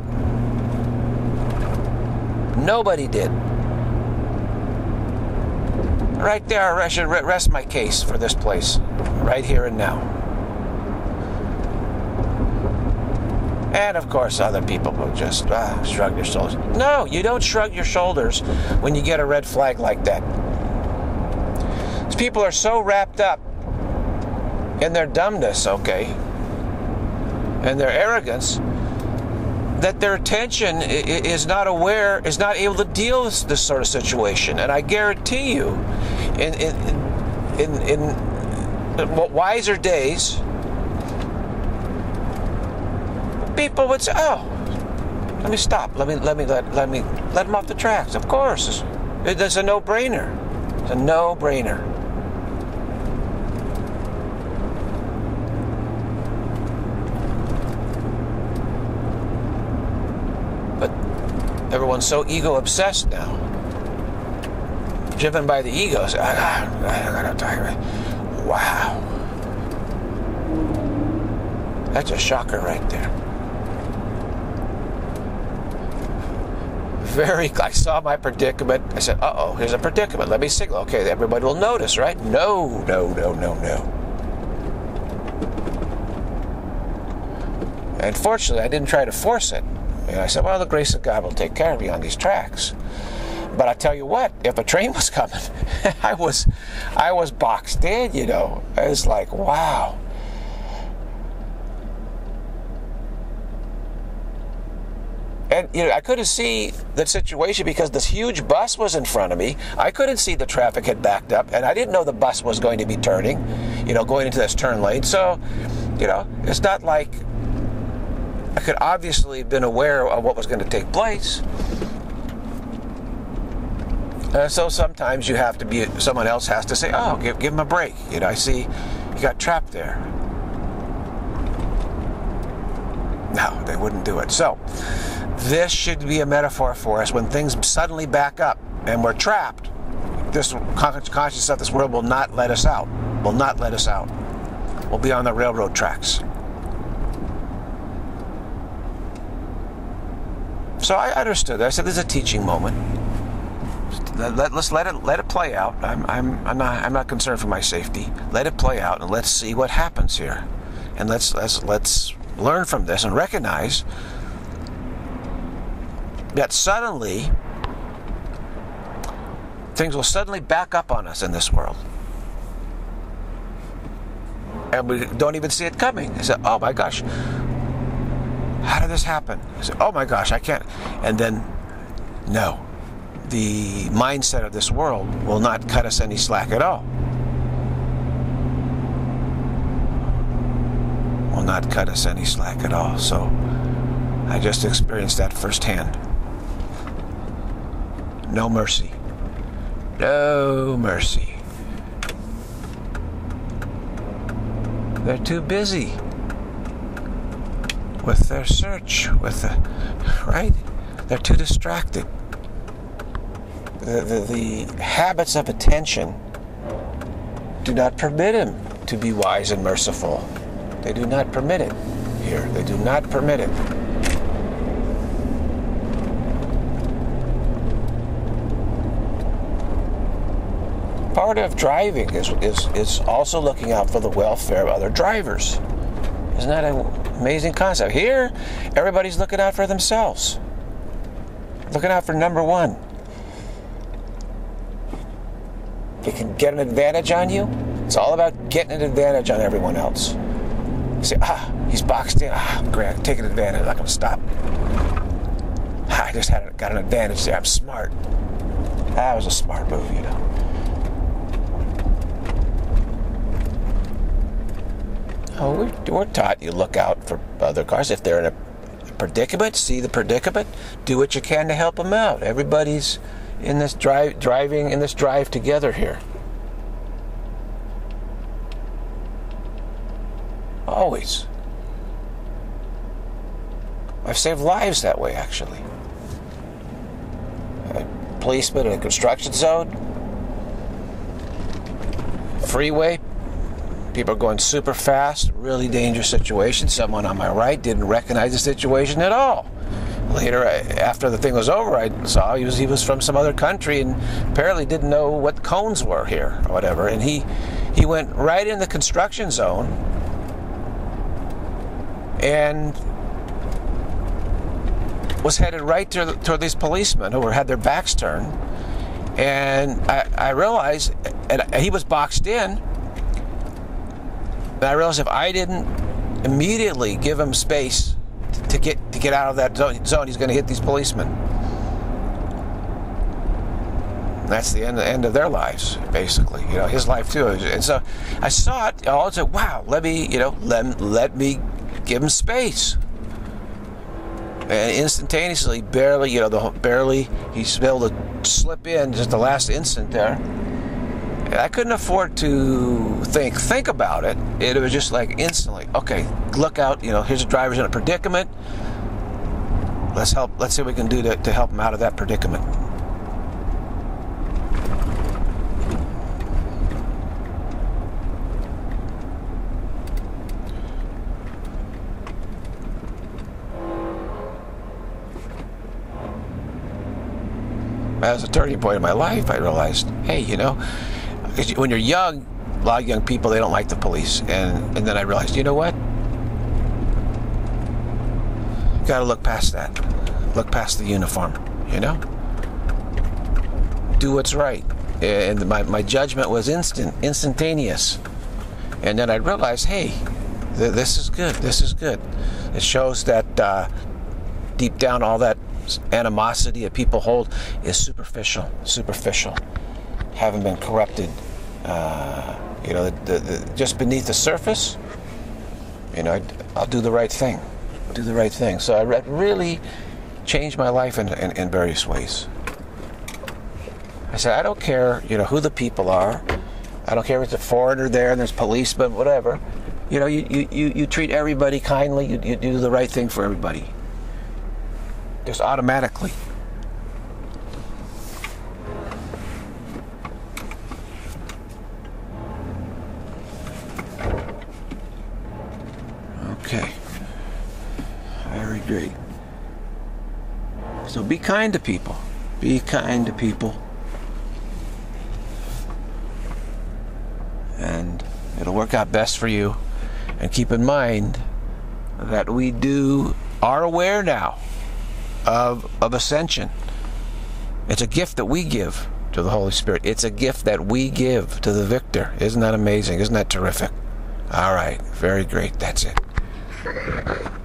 Nobody did. Right there, I should rest my case for this place, right here and now. And of course, other people will just ah, shrug their shoulders. No, you don't shrug your shoulders when you get a red flag like that. These people are so wrapped up in their dumbness, okay, and their arrogance, that their attention is not aware, is not able to deal with this sort of situation. And I guarantee you, in in in, in wiser days, people would say, "Oh, let me stop. Let me let me let let me let him off the tracks." Of course, it's, it's a no-brainer. It's a no-brainer. But everyone's so ego-obsessed now, driven by the ego. So, I, I, I gotta die. Wow, that's a shocker right there. Very, I saw my predicament. I said, uh-oh, here's a predicament. Let me signal. Okay, everybody will notice, right? No, no, no, no, no. And fortunately, I didn't try to force it. And I said, well, the grace of God will take care of you on these tracks. But I tell you what, if a train was coming, I was, I was boxed in, you know. I was like, wow. And you know, I couldn't see the situation because this huge bus was in front of me. I couldn't see the traffic had backed up, and I didn't know the bus was going to be turning, you know, going into this turn lane. So, you know, it's not like I could obviously have been aware of what was going to take place. Uh, so sometimes you have to be, someone else has to say, oh, give, give him a break. You know, I see you got trapped there. No, they wouldn't do it. So, this should be a metaphor for us when things suddenly back up and we're trapped. This consciousness of this world will not let us out. Will not let us out. We'll be on the railroad tracks. So I understood that. I said, this is a teaching moment. Let, let's let it let it play out. I'm I'm I'm not I'm not concerned for my safety. Let it play out, and let's see what happens here. And let's let's let's learn from this and recognize that suddenly things will suddenly back up on us in this world, and we don't even see it coming. I said, "Oh my gosh, how did this happen?" I said, "Oh my gosh, I can't." And then, no. The mindset of this world will not cut us any slack at all. Will not cut us any slack at all. So I just experienced that firsthand. No mercy. No mercy. They're too busy with their search, with the, right? They're too distracted. The, the, the habits of attention do not permit him to be wise and merciful. They do not permit it here. They do not permit it. Part of driving is, is, is also looking out for the welfare of other drivers. Isn't that an amazing concept? Here, everybody's looking out for themselves. Looking out for number one. They can get an advantage on you. It's all about getting an advantage on everyone else. You say, ah, he's boxed in. Ah, great, I'm taking advantage. I'm not going to stop. Ah, I just had got an advantage there. I'm smart. That was a smart move, you know. Oh, we're, we're taught you look out for other cars. If they're in a predicament, see the predicament, do what you can to help them out. Everybody's in this drive, driving in this drive together here. Always. I've saved lives that way, actually. A policeman in a construction zone, freeway, people are going super fast, really dangerous situation. Someone on my right didn't recognize the situation at all. Later, after the thing was over, I saw he was he was from some other country and apparently didn't know what cones were here or whatever. And he he went right in the construction zone and was headed right to, toward these policemen who were had their backs turned. And I, I realized, and he was boxed in. And I realized if I didn't immediately give him space to get to get out of that zone, he's going to hit these policemen. that's the end, the end of their lives, basically. You know, his life too. And so I saw it. I said, "Wow, let me, you know, let let me give him space." And instantaneously, barely, you know, the barely he's able to slip in just the last instant there. I couldn't afford to think think about it. It was just like instantly, okay, look out, you know, here's a driver's in a predicament. Let's help, let's see what we can do to, to help him out of that predicament. That was a turning point in my life. I realized, hey, you know, when you're young, a lot of young people, they don't like the police. And, and then I realized, you know what? You got to look past that. Look past the uniform, you know? Do what's right. And my, my judgment was instant, instantaneous. And then I realized, hey, th- this is good. This is good. It shows that uh, deep down all that animosity that people hold is superficial, superficial. Haven't been corrupted. Uh, you know, the, the, the, just beneath the surface, you know, I'll do the right thing. Do the right thing. So I re- really changed my life in, in, in various ways. I said, I don't care, you know, who the people are. I don't care if it's a foreigner there and there's policemen, whatever. You know, you, you, you, you treat everybody kindly. You, you do the right thing for everybody. Just automatically. Okay. Very great. So be kind to people. Be kind to people. And it'll work out best for you. And keep in mind that we do are aware now of of ascension. It's a gift that we give to the Holy Spirit. It's a gift that we give to the victor. Isn't that amazing? Isn't that terrific? All right. Very great. That's it.